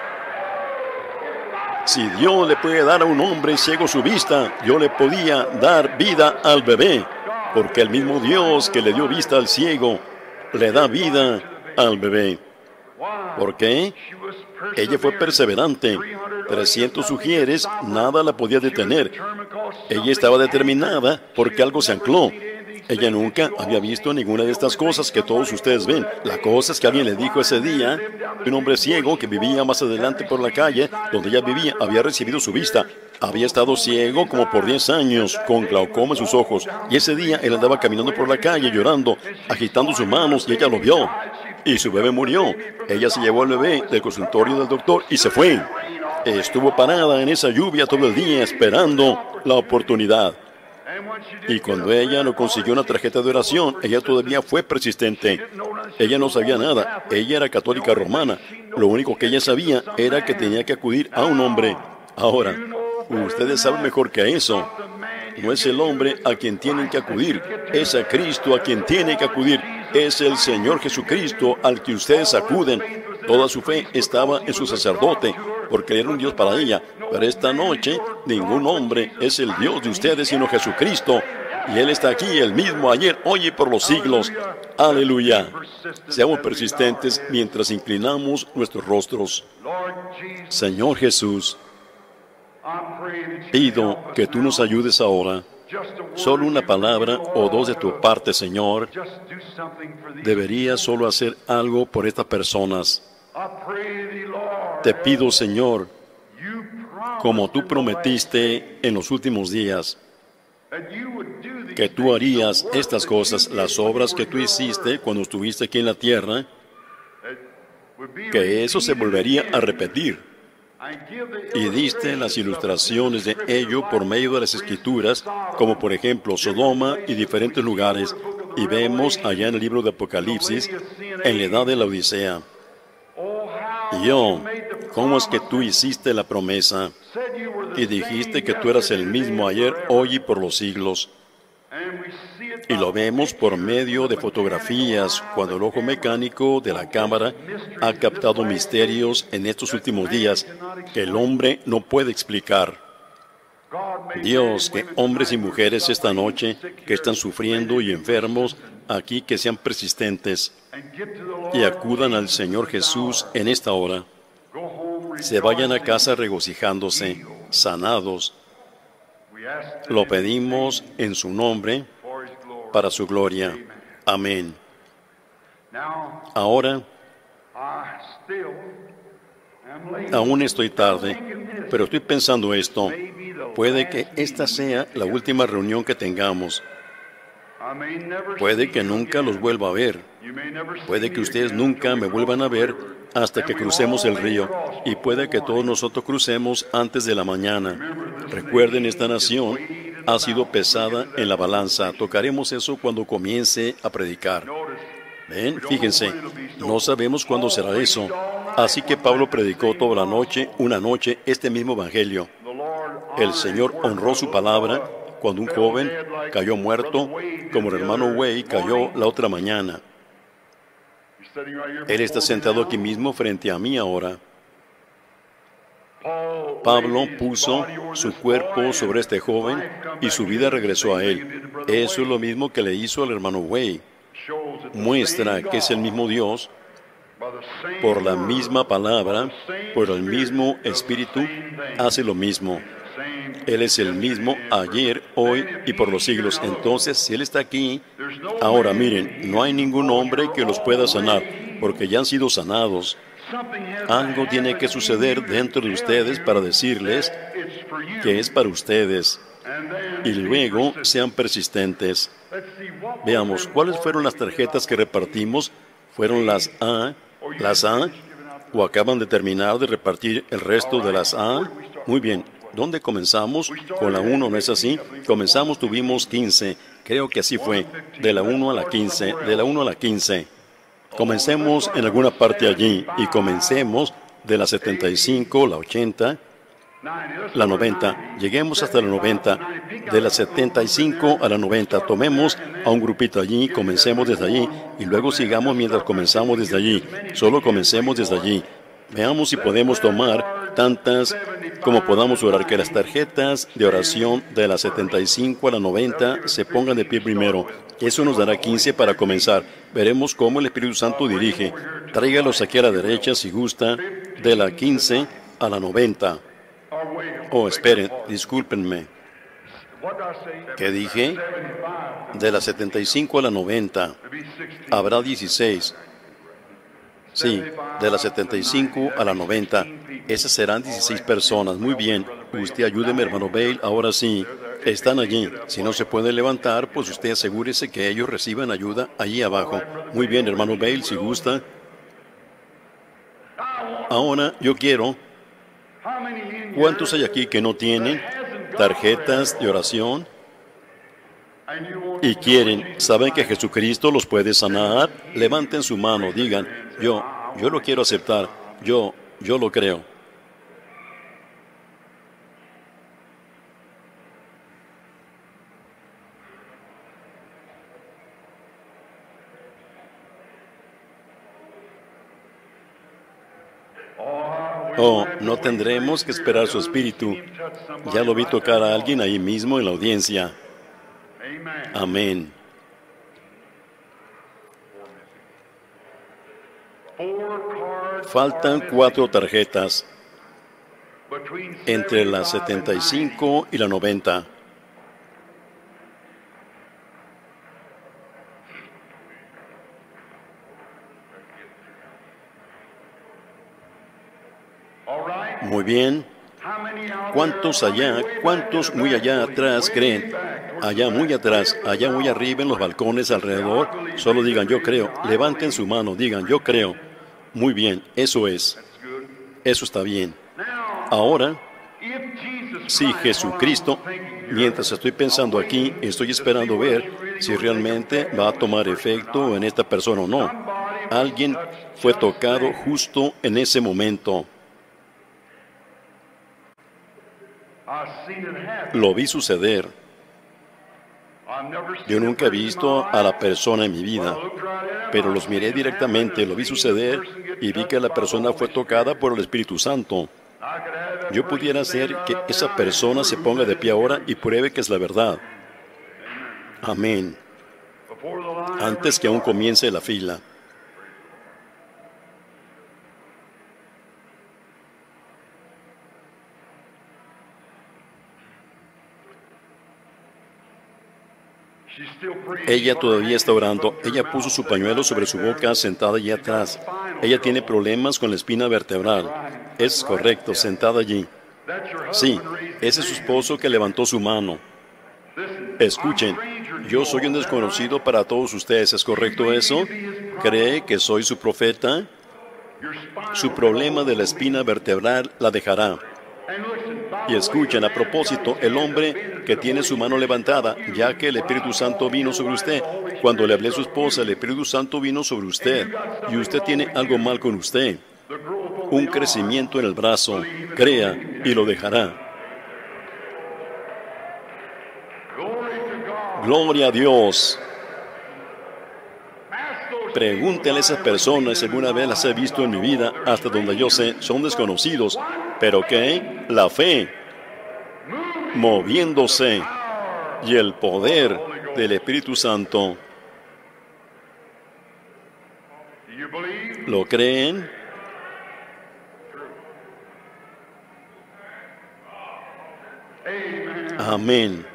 Si Dios le puede dar a un hombre ciego su vista, Dios le podía dar vida al bebé, porque el mismo Dios que le dio vista al ciego, le da vida al bebé. ¿Por qué? Ella fue perseverante. 300 sugieres, nada la podía detener. Ella estaba determinada porque algo se ancló. Ella nunca había visto ninguna de estas cosas que todos ustedes ven. La cosa es que alguien le dijo ese día, un hombre ciego que vivía más adelante por la calle, donde ella vivía, había recibido su vista. Había estado ciego como por 10 años, con glaucoma en sus ojos. Y ese día él andaba caminando por la calle llorando, agitando sus manos, y ella lo vio. Y su bebé murió. Ella se llevó al bebé del consultorio del doctor y se fue. Estuvo parada en esa lluvia todo el día esperando la oportunidad. Y cuando ella no consiguió una tarjeta de oración, ella todavía fue persistente. Ella no sabía nada. Ella era católica romana. Lo único que ella sabía era que tenía que acudir a un hombre. Ahora, ustedes saben mejor que eso. No es el hombre a quien tienen que acudir. Es a Cristo a quien tienen que acudir. Es el Señor Jesucristo al que ustedes acuden. Toda su fe estaba en su sacerdote. porque Él era un Dios para ella. Pero esta noche, ningún hombre es el Dios de ustedes, sino Jesucristo. Y Él está aquí, el mismo ayer, hoy y por los siglos. Aleluya. Seamos persistentes mientras inclinamos nuestros rostros. Señor Jesús, pido que tú nos ayudes ahora. Solo una palabra o dos de tu parte, Señor. Deberías solo hacer algo por estas personas. Te pido, Señor, como tú prometiste en los últimos días, que tú harías estas cosas, las obras que tú hiciste cuando estuviste aquí en la tierra, que eso se volvería a repetir. Y diste las ilustraciones de ello por medio de las Escrituras, como por ejemplo Sodoma y diferentes lugares, y vemos allá en el libro de Apocalipsis, en la edad de la Odisea. Y ¿cómo es que tú hiciste la promesa? Y dijiste que tú eras el mismo ayer, hoy y por los siglos. Y lo vemos por medio de fotografías, cuando el ojo mecánico de la cámara ha captado misterios en estos últimos días que el hombre no puede explicar. Dios, que hombres y mujeres esta noche que están sufriendo y enfermos aquí, que sean persistentes y acudan al Señor Jesús en esta hora. Se vayan a casa regocijándose, sanados. Lo pedimos en su nombre, para su gloria. Amén. Ahora, aún estoy tarde, pero estoy pensando esto. Puede que esta sea la última reunión que tengamos. Puede que nunca los vuelva a ver. Puede que ustedes nunca me vuelvan a ver hasta que crucemos el río. Y puede que todos nosotros crucemos antes de la mañana. Recuerden, esta nación ha sido pesada en la balanza. Tocaremos eso cuando comience a predicar. ¿Ven? Fíjense, no sabemos cuándo será eso. Así que Pablo predicó toda la noche, una noche, este mismo evangelio. El Señor honró su palabra cuando un joven cayó muerto, como el hermano Way cayó la otra mañana. Él está sentado aquí mismo frente a mí ahora. Pablo puso su cuerpo sobre este joven y su vida regresó a él. Eso es lo mismo que le hizo al hermano Way. Muestra que es el mismo Dios, por la misma palabra, por el mismo Espíritu, hace lo mismo. Él es el mismo ayer, hoy y por los siglos. Entonces, si Él está aquí, ahora miren, no hay ningún hombre que los pueda sanar, porque ya han sido sanados. Algo tiene que suceder dentro de ustedes para decirles que es para ustedes. Y luego sean persistentes. Veamos, ¿cuáles fueron las tarjetas que repartimos? ¿Fueron las A? ¿O acaban de terminar de repartir el resto de las A? Muy bien. ¿Dónde comenzamos? Con la 1, ¿no es así? Comenzamos, tuvimos 15. Creo que así fue. De la 1 a la 15. De la 1 a la 15. Comencemos en alguna parte allí. Y comencemos de la 75, la 80, la 90. Lleguemos hasta la 90. De la 75 a la 90. Tomemos a un grupito allí, comencemos desde allí. Y luego sigamos mientras comenzamos desde allí. Solo comencemos desde allí. Veamos si podemos tomar tantas como podamos orar, que las tarjetas de oración de la 75 a la 90 se pongan de pie primero. Eso nos dará 15 para comenzar. Veremos cómo el Espíritu Santo dirige. Tráigalos aquí a la derecha si gusta, de la 15 a la 90. Oh, esperen, discúlpenme. ¿Qué dije? De la 75 a la 90. Habrá 16. Sí, de la 75 a la 90. Esas serán 16 personas. Muy bien. Usted ayúdeme, hermano Bale. Ahora sí, están allí. Si no se pueden levantar, pues usted asegúrese que ellos reciban ayuda allí abajo. Muy bien, hermano Bale, si gusta. Ahora yo quiero... ¿Cuántos hay aquí que no tienen tarjetas de oración? Y saben que Jesucristo los puede sanar. Levanten su mano, digan, yo lo quiero aceptar, yo lo creo. Oh, no tendremos que esperar su espíritu. Ya lo vi tocar a alguien ahí mismo en la audiencia. Amén. Faltan 4 tarjetas entre las 75 y la 90. Muy bien. ¿Cuántos allá, cuántos muy allá atrás creen? Allá muy atrás, allá muy arriba en los balcones alrededor, solo digan yo creo. Levanten su mano, digan yo creo. Muy bien, eso es. Eso está bien. Ahora, si Jesucristo, mientras estoy pensando aquí, estoy esperando ver si realmente va a tomar efecto en esta persona o no. Alguien fue tocado justo en ese momento. Lo vi suceder. Yo nunca he visto a la persona en mi vida, pero los miré directamente, lo vi suceder y vi que la persona fue tocada por el Espíritu Santo. Yo pudiera hacer que esa persona se ponga de pie ahora y pruebe que es la verdad. Amén. Antes que aún comience la fila. Ella todavía está orando. Ella puso su pañuelo sobre su boca, sentada allí atrás. Ella tiene problemas con la espina vertebral. Es correcto, sentada allí. Sí, ese es su esposo que levantó su mano. Escuchen, yo soy un desconocido para todos ustedes. ¿Es correcto eso? ¿Cree que soy su profeta? Su problema de la espina vertebral la dejará. Y escuchen, a propósito, el hombre que tiene su mano levantada, ya que el Espíritu Santo vino sobre usted. Cuando le hablé a su esposa, el Espíritu Santo vino sobre usted. Y usted tiene algo mal con usted. Un crecimiento en el brazo. Crea y lo dejará. Gloria a Dios. Pregúntenle a esas personas si alguna vez las he visto en mi vida, hasta donde yo sé, son desconocidos. ¿Pero qué? La fe, moviéndose, y el poder del Espíritu Santo. ¿Lo creen? Amén.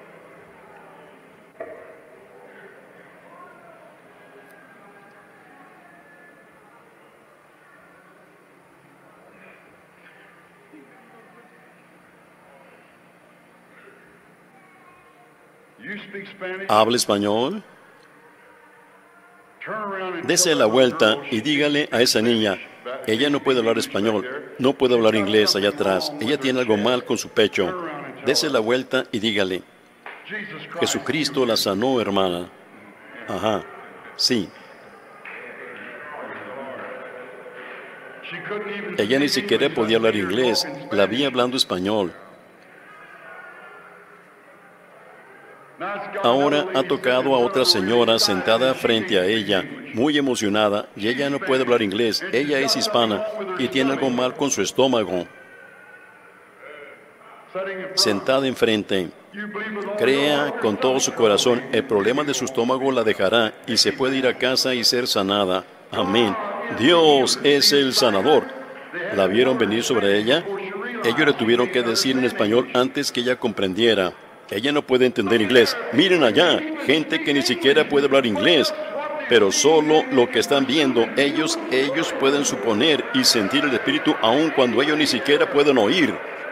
¿Habla español? Dese la vuelta y dígale a esa niña, ella no puede hablar español, no puede hablar inglés allá atrás, ella tiene algo mal con su pecho. Dese la vuelta y dígale, Jesucristo la sanó, hermana. Ajá, sí. Ella ni siquiera podía hablar inglés, la vi hablando español. Ahora ha tocado a otra señora sentada frente a ella, muy emocionada, y ella no puede hablar inglés. Ella es hispana y tiene algo mal con su estómago. Sentada enfrente. Crea con todo su corazón, el problema de su estómago la dejará y se puede ir a casa y ser sanada. Amén. Dios es el sanador. ¿La vieron venir sobre ella? Ellos le tuvieron que decir en español antes que ella comprendiera. Ella no puede entender inglés. Miren allá, gente que ni siquiera puede hablar inglés. Pero solo lo que están viendo, ellos pueden suponer y sentir el Espíritu aun cuando ellos ni siquiera pueden oír.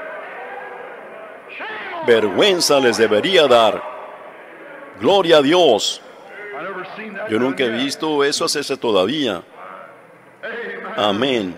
Vergüenza les debería dar. Gloria a Dios. Yo nunca he visto eso hacerse todavía. Amén.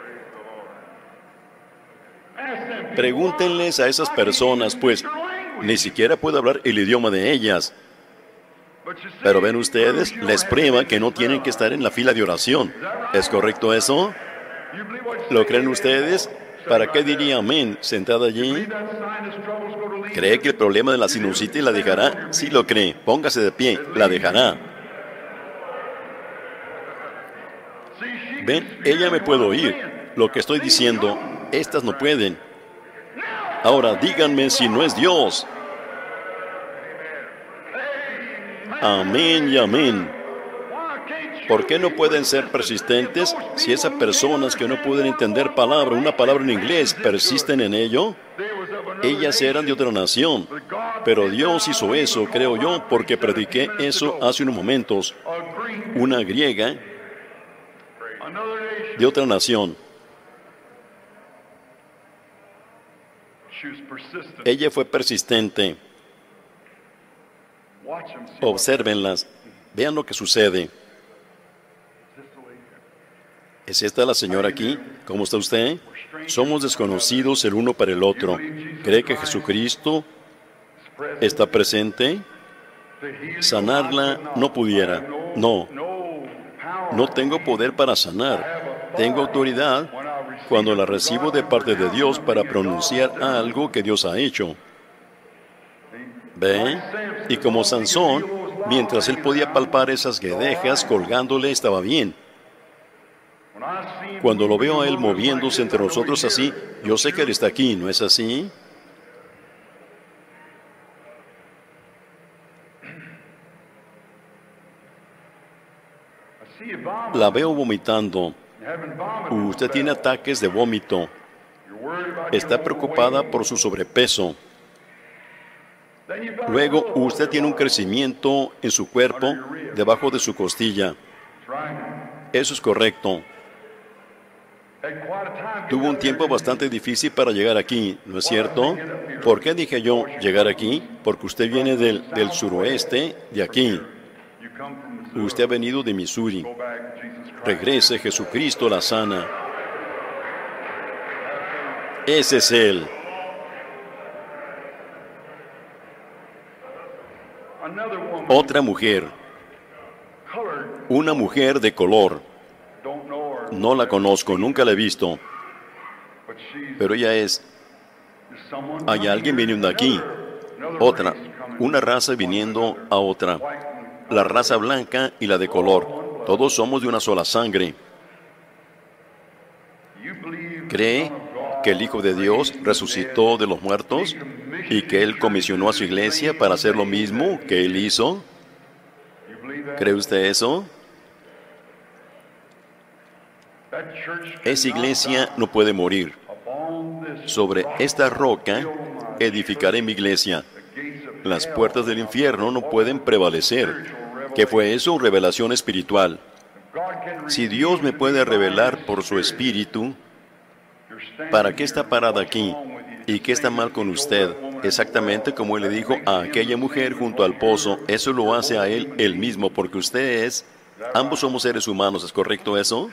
Pregúntenles a esas personas, pues ni siquiera puedo hablar el idioma de ellas. Pero ven ustedes, les prueba que no tienen que estar en la fila de oración. ¿Es correcto eso? ¿Lo creen ustedes? ¿Para qué diría amén sentada allí? ¿Cree que el problema de la sinusitis la dejará? Sí lo cree. Póngase de pie. La dejará. Ven, ella me puede oír. Lo que estoy diciendo, estas no pueden. Ahora díganme si no es Dios. Amén y amén. ¿Por qué no pueden ser persistentes si esas personas que no pueden entender una palabra en inglés, persisten en ello? Ellas eran de otra nación, pero Dios hizo eso, creo yo, porque prediqué eso hace unos momentos. Una griega de otra nación. Ella fue persistente. Obsérvenlas. Vean lo que sucede. ¿Es esta la señora aquí? ¿Cómo está usted? Somos desconocidos el uno para el otro. ¿Cree que Jesucristo está presente? Sanarla no pudiera. No. No tengo poder para sanar. Tengo autoridad cuando la recibo de parte de Dios para pronunciar algo que Dios ha hecho. ¿Ve? Y como Sansón, mientras él podía palpar esas guedejas colgándole, estaba bien. Cuando lo veo a él moviéndose entre nosotros así, yo sé que él está aquí, ¿no es así? La veo vomitando. Usted tiene ataques de vómito. Está preocupada por su sobrepeso. Luego, usted tiene un crecimiento en su cuerpo debajo de su costilla. Eso es correcto. Tuvo un tiempo bastante difícil para llegar aquí, ¿no es cierto? ¿Por qué dije yo llegar aquí? Porque usted viene del suroeste, de aquí. Usted ha venido de Missouri. Regrese, Jesucristo la sana. Ese es Él. Otra mujer. Una mujer de color. No la conozco, nunca la he visto. Pero ella es... Hay alguien viniendo aquí. Otra. Una raza viniendo a otra. La raza blanca y la de color. Todos somos de una sola sangre. ¿Cree que el Hijo de Dios resucitó de los muertos y que Él comisionó a su iglesia para hacer lo mismo que Él hizo? ¿Cree usted eso? Esa iglesia no puede morir. Sobre esta roca edificaré mi iglesia. Las puertas del infierno no pueden prevalecer. ¿Qué fue eso? Revelación espiritual. Si Dios me puede revelar por su espíritu, ¿para qué está parada aquí? ¿Y qué está mal con usted? Exactamente como Él le dijo a aquella mujer junto al pozo, eso lo hace a Él mismo, porque usted es... Ambos somos seres humanos, ¿es correcto eso?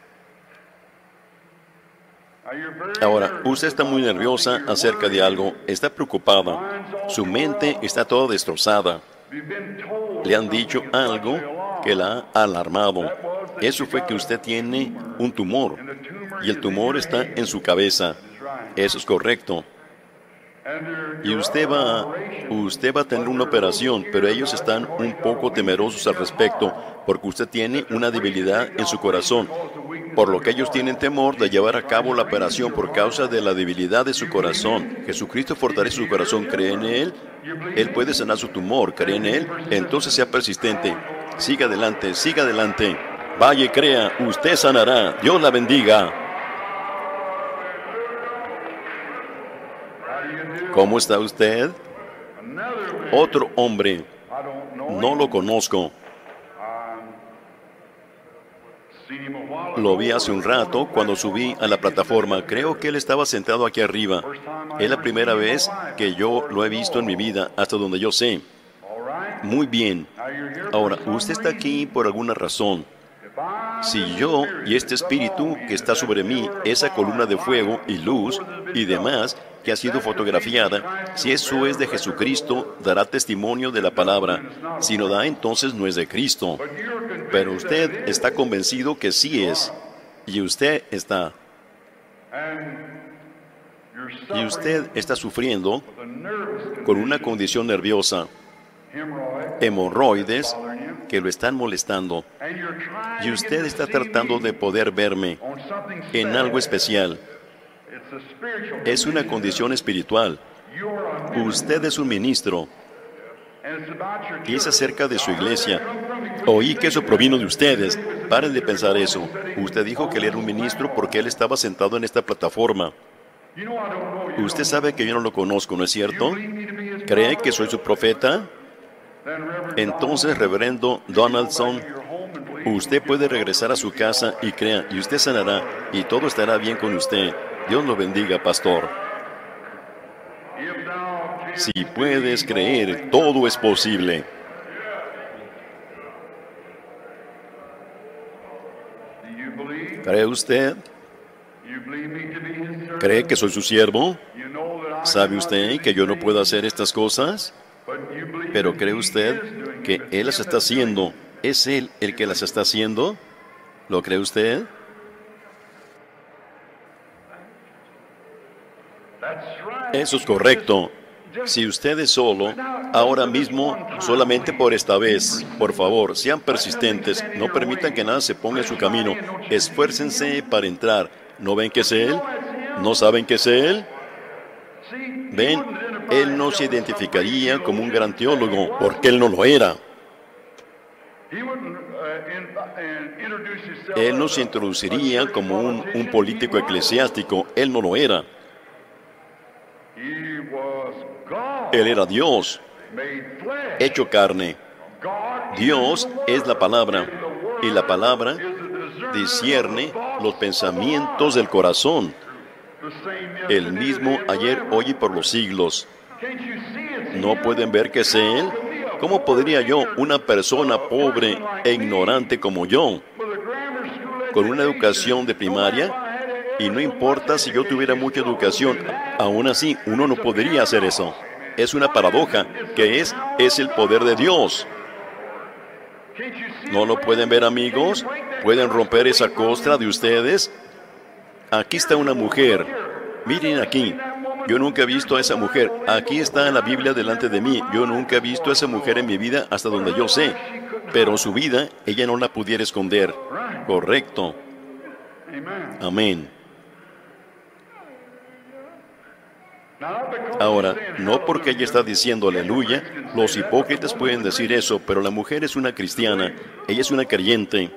Ahora, usted está muy nerviosa acerca de algo, está preocupada, su mente está toda destrozada. Le han dicho algo que la ha alarmado. Eso fue que usted tiene un tumor, y el tumor está en su cabeza. Eso es correcto. Y usted va a tener una operación, pero ellos están un poco temerosos al respecto, porque usted tiene una debilidad en su corazón, por lo que ellos tienen temor de llevar a cabo la operación por causa de la debilidad de su corazón. Jesucristo fortalece su corazón, ¿cree en Él? Él puede sanar su tumor, ¿cree en Él? Entonces sea persistente. Siga adelante, siga adelante. Vaya y crea, usted sanará. Dios la bendiga. ¿Cómo está usted? Otro hombre. No lo conozco. Lo vi hace un rato cuando subí a la plataforma. Creo que él estaba sentado aquí arriba. Es la primera vez que yo lo he visto en mi vida, hasta donde yo sé. Muy bien. Ahora, usted está aquí por alguna razón. Si yo y este espíritu que está sobre mí, esa columna de fuego y luz y demás que ha sido fotografiada, si eso es de Jesucristo, dará testimonio de la palabra. Si no da, entonces no es de Cristo. Pero usted está convencido que sí es. Y usted está sufriendo con una condición nerviosa. Hemorroides que lo están molestando y usted está tratando de poder verme en algo especial. Es una condición espiritual. Usted es un ministro y es acerca de su iglesia. Oí que eso provino de ustedes. Paren de pensar eso. Usted dijo que él era un ministro porque él estaba sentado en esta plataforma. Usted sabe que yo no lo conozco, ¿no es cierto? ¿Cree que soy su profeta? Entonces, reverendo Donaldson, usted puede regresar a su casa y crea, y usted sanará, y todo estará bien con usted. Dios lo bendiga, pastor. Si puedes creer, todo es posible. ¿Cree usted? ¿Cree que soy su siervo? ¿Sabe usted que yo no puedo hacer estas cosas? Pero ¿cree usted que Él las está haciendo? ¿Es Él el que las está haciendo? ¿Lo cree usted? Eso es correcto. Si usted es solo, ahora mismo, solamente por esta vez, por favor, sean persistentes, no permitan que nada se ponga en su camino, esfuércense para entrar. ¿No ven que es Él? ¿No saben que es Él? ¿Ven? Él no se identificaría como un gran teólogo, porque Él no lo era. Él no se introduciría como un político eclesiástico, Él no lo era. Él era Dios, hecho carne. Dios es la palabra, y la palabra discierne los pensamientos del corazón. El mismo ayer, hoy y por los siglos. ¿No pueden ver que es Él? ¿Cómo podría yo, una persona pobre e ignorante como yo, con una educación de primaria, y no importa si yo tuviera mucha educación, aún así uno no podría hacer eso? Es una paradoja, que es el poder de Dios. ¿No lo pueden ver, amigos? ¿Pueden romper esa costra de ustedes? Aquí está una mujer. Miren aquí. Yo nunca he visto a esa mujer. Aquí está en la Biblia delante de mí. Yo nunca he visto a esa mujer en mi vida hasta donde yo sé. Pero su vida, ella no la pudiera esconder. Correcto. Amén. Ahora, no porque ella está diciendo aleluya, los hipócritas pueden decir eso, pero la mujer es una cristiana, ella es una creyente.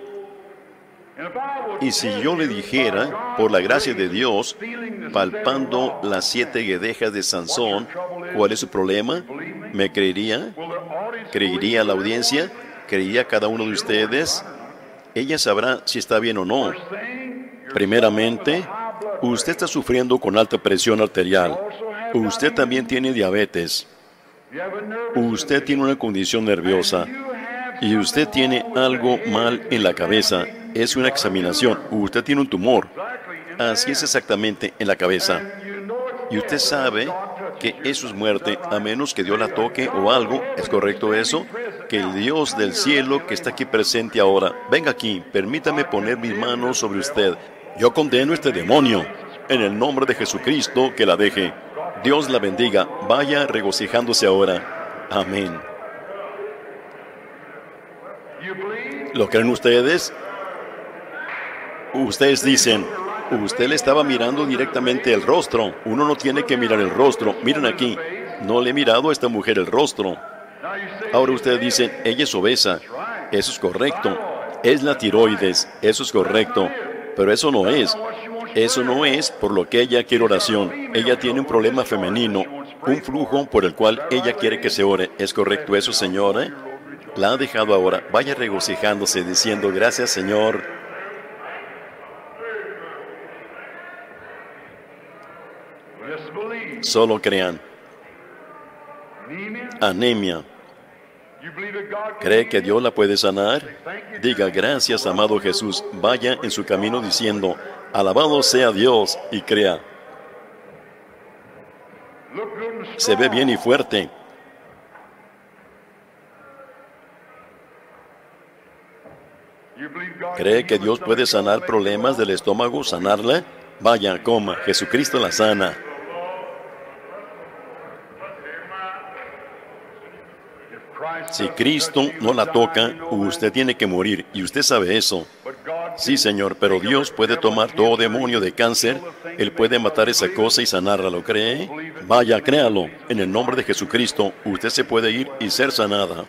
Y si yo le dijera, por la gracia de Dios, palpando las 7 guedejas de Sansón, ¿cuál es su problema? ¿Me creería? ¿Creería la audiencia? ¿Creería cada uno de ustedes? Ella sabrá si está bien o no. Primeramente, usted está sufriendo con alta presión arterial. Usted también tiene diabetes. Usted tiene una condición nerviosa. Y usted tiene algo mal en la cabeza. Es una examinación. Usted tiene un tumor. Así es exactamente, en la cabeza. Y usted sabe que eso es muerte, a menos que Dios la toque o algo. ¿Es correcto eso? Que el Dios del cielo que está aquí presente ahora, venga aquí, permítame poner mis manos sobre usted. Yo condeno este demonio. En el nombre de Jesucristo, que la deje. Dios la bendiga. Vaya regocijándose ahora. Amén. ¿Lo creen ustedes? Ustedes dicen, usted le estaba mirando directamente el rostro. Uno no tiene que mirar el rostro. Miren aquí. No le he mirado a esta mujer el rostro. Ahora ustedes dicen, ella es obesa. Eso es correcto. Es la tiroides. Eso es correcto. Pero eso no es. Eso no es por lo que ella quiere oración. Ella tiene un problema femenino, un flujo por el cual ella quiere que se ore. ¿Es correcto eso, señora? La ha dejado ahora. Vaya regocijándose diciendo, gracias, Señor. Solo crean. Anemia. ¿Cree que Dios la puede sanar? Diga, gracias, amado Jesús. Vaya en su camino diciendo, alabado sea Dios, y crea. Se ve bien y fuerte. ¿Cree que Dios puede sanar problemas del estómago, sanarla? Vaya, coma, Jesucristo la sana. Si Cristo no la toca, usted tiene que morir, y usted sabe eso. Sí, Señor, pero Dios puede tomar todo demonio de cáncer, Él puede matar esa cosa y sanarla, ¿lo cree? Vaya, créalo, en el nombre de Jesucristo, usted se puede ir y ser sanada.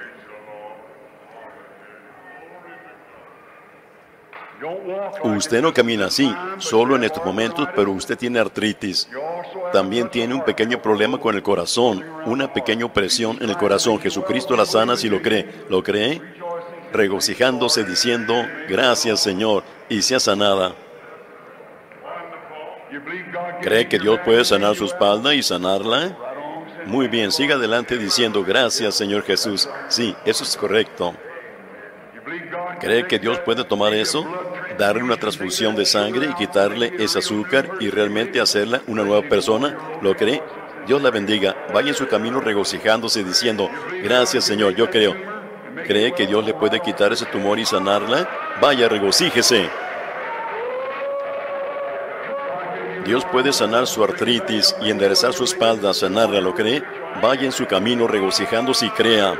Usted no camina así, solo en estos momentos, pero usted tiene artritis. También tiene un pequeño problema con el corazón, una pequeña opresión en el corazón. Jesucristo la sana si lo cree. ¿Lo cree? Regocijándose diciendo, gracias Señor, y sea sanada. ¿Cree que Dios puede sanar su espalda y sanarla? Muy bien, siga adelante diciendo, gracias Señor Jesús. Sí, eso es correcto. ¿Cree que Dios puede tomar eso, darle una transfusión de sangre y quitarle ese azúcar y realmente hacerla una nueva persona? ¿Lo cree? Dios la bendiga. Vaya en su camino regocijándose diciendo, gracias Señor, yo creo. ¿Cree que Dios le puede quitar ese tumor y sanarla? Vaya, regocíjese. Dios puede sanar su artritis y enderezar su espalda, sanarla, ¿lo cree? Vaya en su camino regocijándose y crea.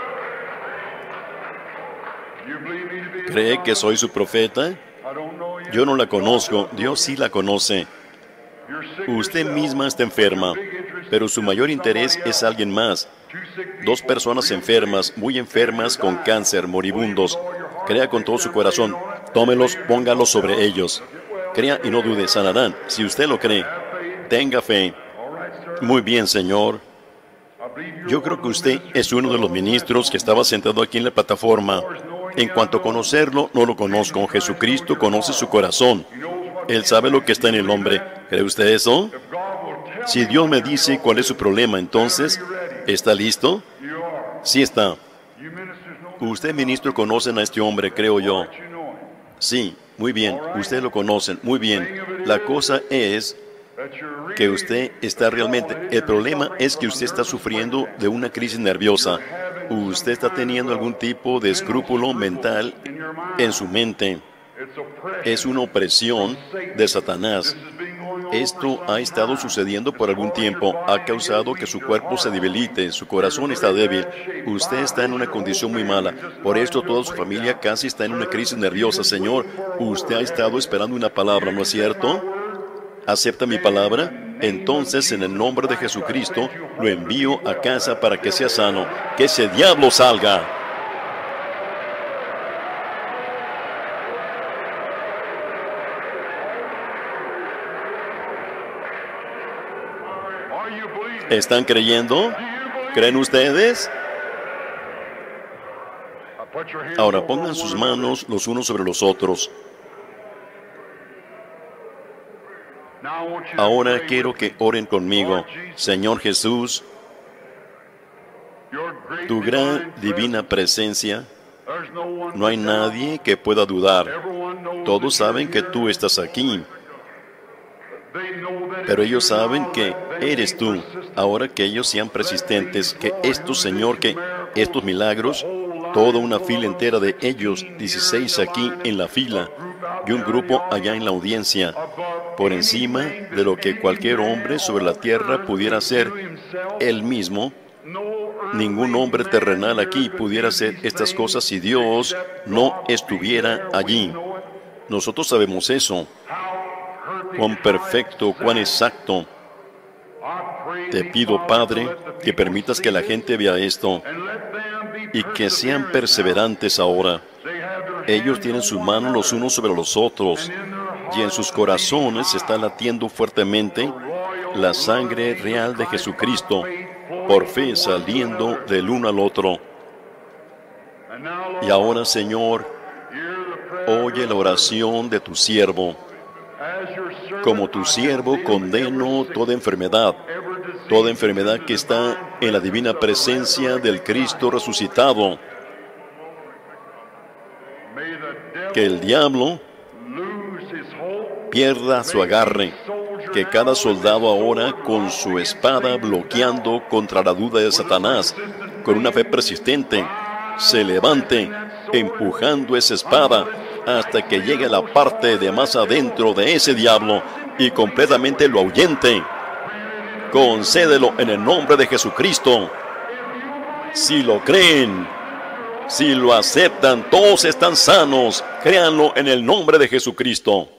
¿Cree que soy su profeta? Yo no la conozco, Dios sí la conoce. Usted misma está enferma, pero su mayor interés es alguien más. 2 personas enfermas, muy enfermas con cáncer, moribundos. Crea con todo su corazón. Tómelos, póngalos sobre ellos. Crea y no dude, sanarán. Si usted lo cree, tenga fe. Muy bien, Señor. Yo creo que usted es uno de los ministros que estaba sentado aquí en la plataforma. En cuanto a conocerlo, no lo conozco. Jesucristo conoce su corazón. Él sabe lo que está en el hombre. ¿Cree usted eso? Si Dios me dice cuál es su problema, entonces, ¿está listo? Sí está. Usted, ministro, conocen a este hombre, creo yo. Sí, muy bien. Usted lo conocen. Muy bien. La cosa es que usted está realmente... El problema es que usted está sufriendo de una crisis nerviosa. Usted está teniendo algún tipo de escrúpulo mental en su mente. Es una opresión de Satanás. Esto ha estado sucediendo por algún tiempo. Ha causado que su cuerpo se debilite, su corazón está débil. Usted está en una condición muy mala. Por esto toda su familia casi está en una crisis nerviosa. Señor, usted ha estado esperando una palabra, ¿no es cierto? ¿Acepta mi palabra? Entonces, en el nombre de Jesucristo, lo envío a casa para que sea sano. ¡Que ese diablo salga! ¿Están creyendo? ¿Creen ustedes? Ahora pongan sus manos los unos sobre los otros. Ahora quiero que oren conmigo. Señor Jesús, tu gran divina presencia, no hay nadie que pueda dudar. Todos saben que tú estás aquí. Pero ellos saben que eres tú. Ahora que ellos sean persistentes, que estos, Señor, que estos milagros, toda una fila entera de ellos, 16 aquí en la fila, y un grupo allá en la audiencia, por encima de lo que cualquier hombre sobre la tierra pudiera hacer él mismo. Ningún hombre terrenal aquí pudiera hacer estas cosas si Dios no estuviera allí. Nosotros sabemos eso. Cuán perfecto, cuán exacto. Te pido, Padre, que permitas que la gente vea esto y que sean perseverantes ahora. Ellos tienen sus manos los unos sobre los otros y en sus corazones está latiendo fuertemente la sangre real de Jesucristo, por fe saliendo del uno al otro. Y ahora, Señor, oye la oración de tu siervo. Como tu siervo condeno toda enfermedad que está en la divina presencia del Cristo resucitado. Que el diablo pierda su agarre, que cada soldado ahora con su espada bloqueando contra la duda de Satanás, con una fe persistente, se levante empujando esa espada hasta que llegue a la parte de más adentro de ese diablo y completamente lo ahuyente. Concédelo en el nombre de Jesucristo. Si lo creen, si lo aceptan, todos están sanos. Créanlo en el nombre de Jesucristo.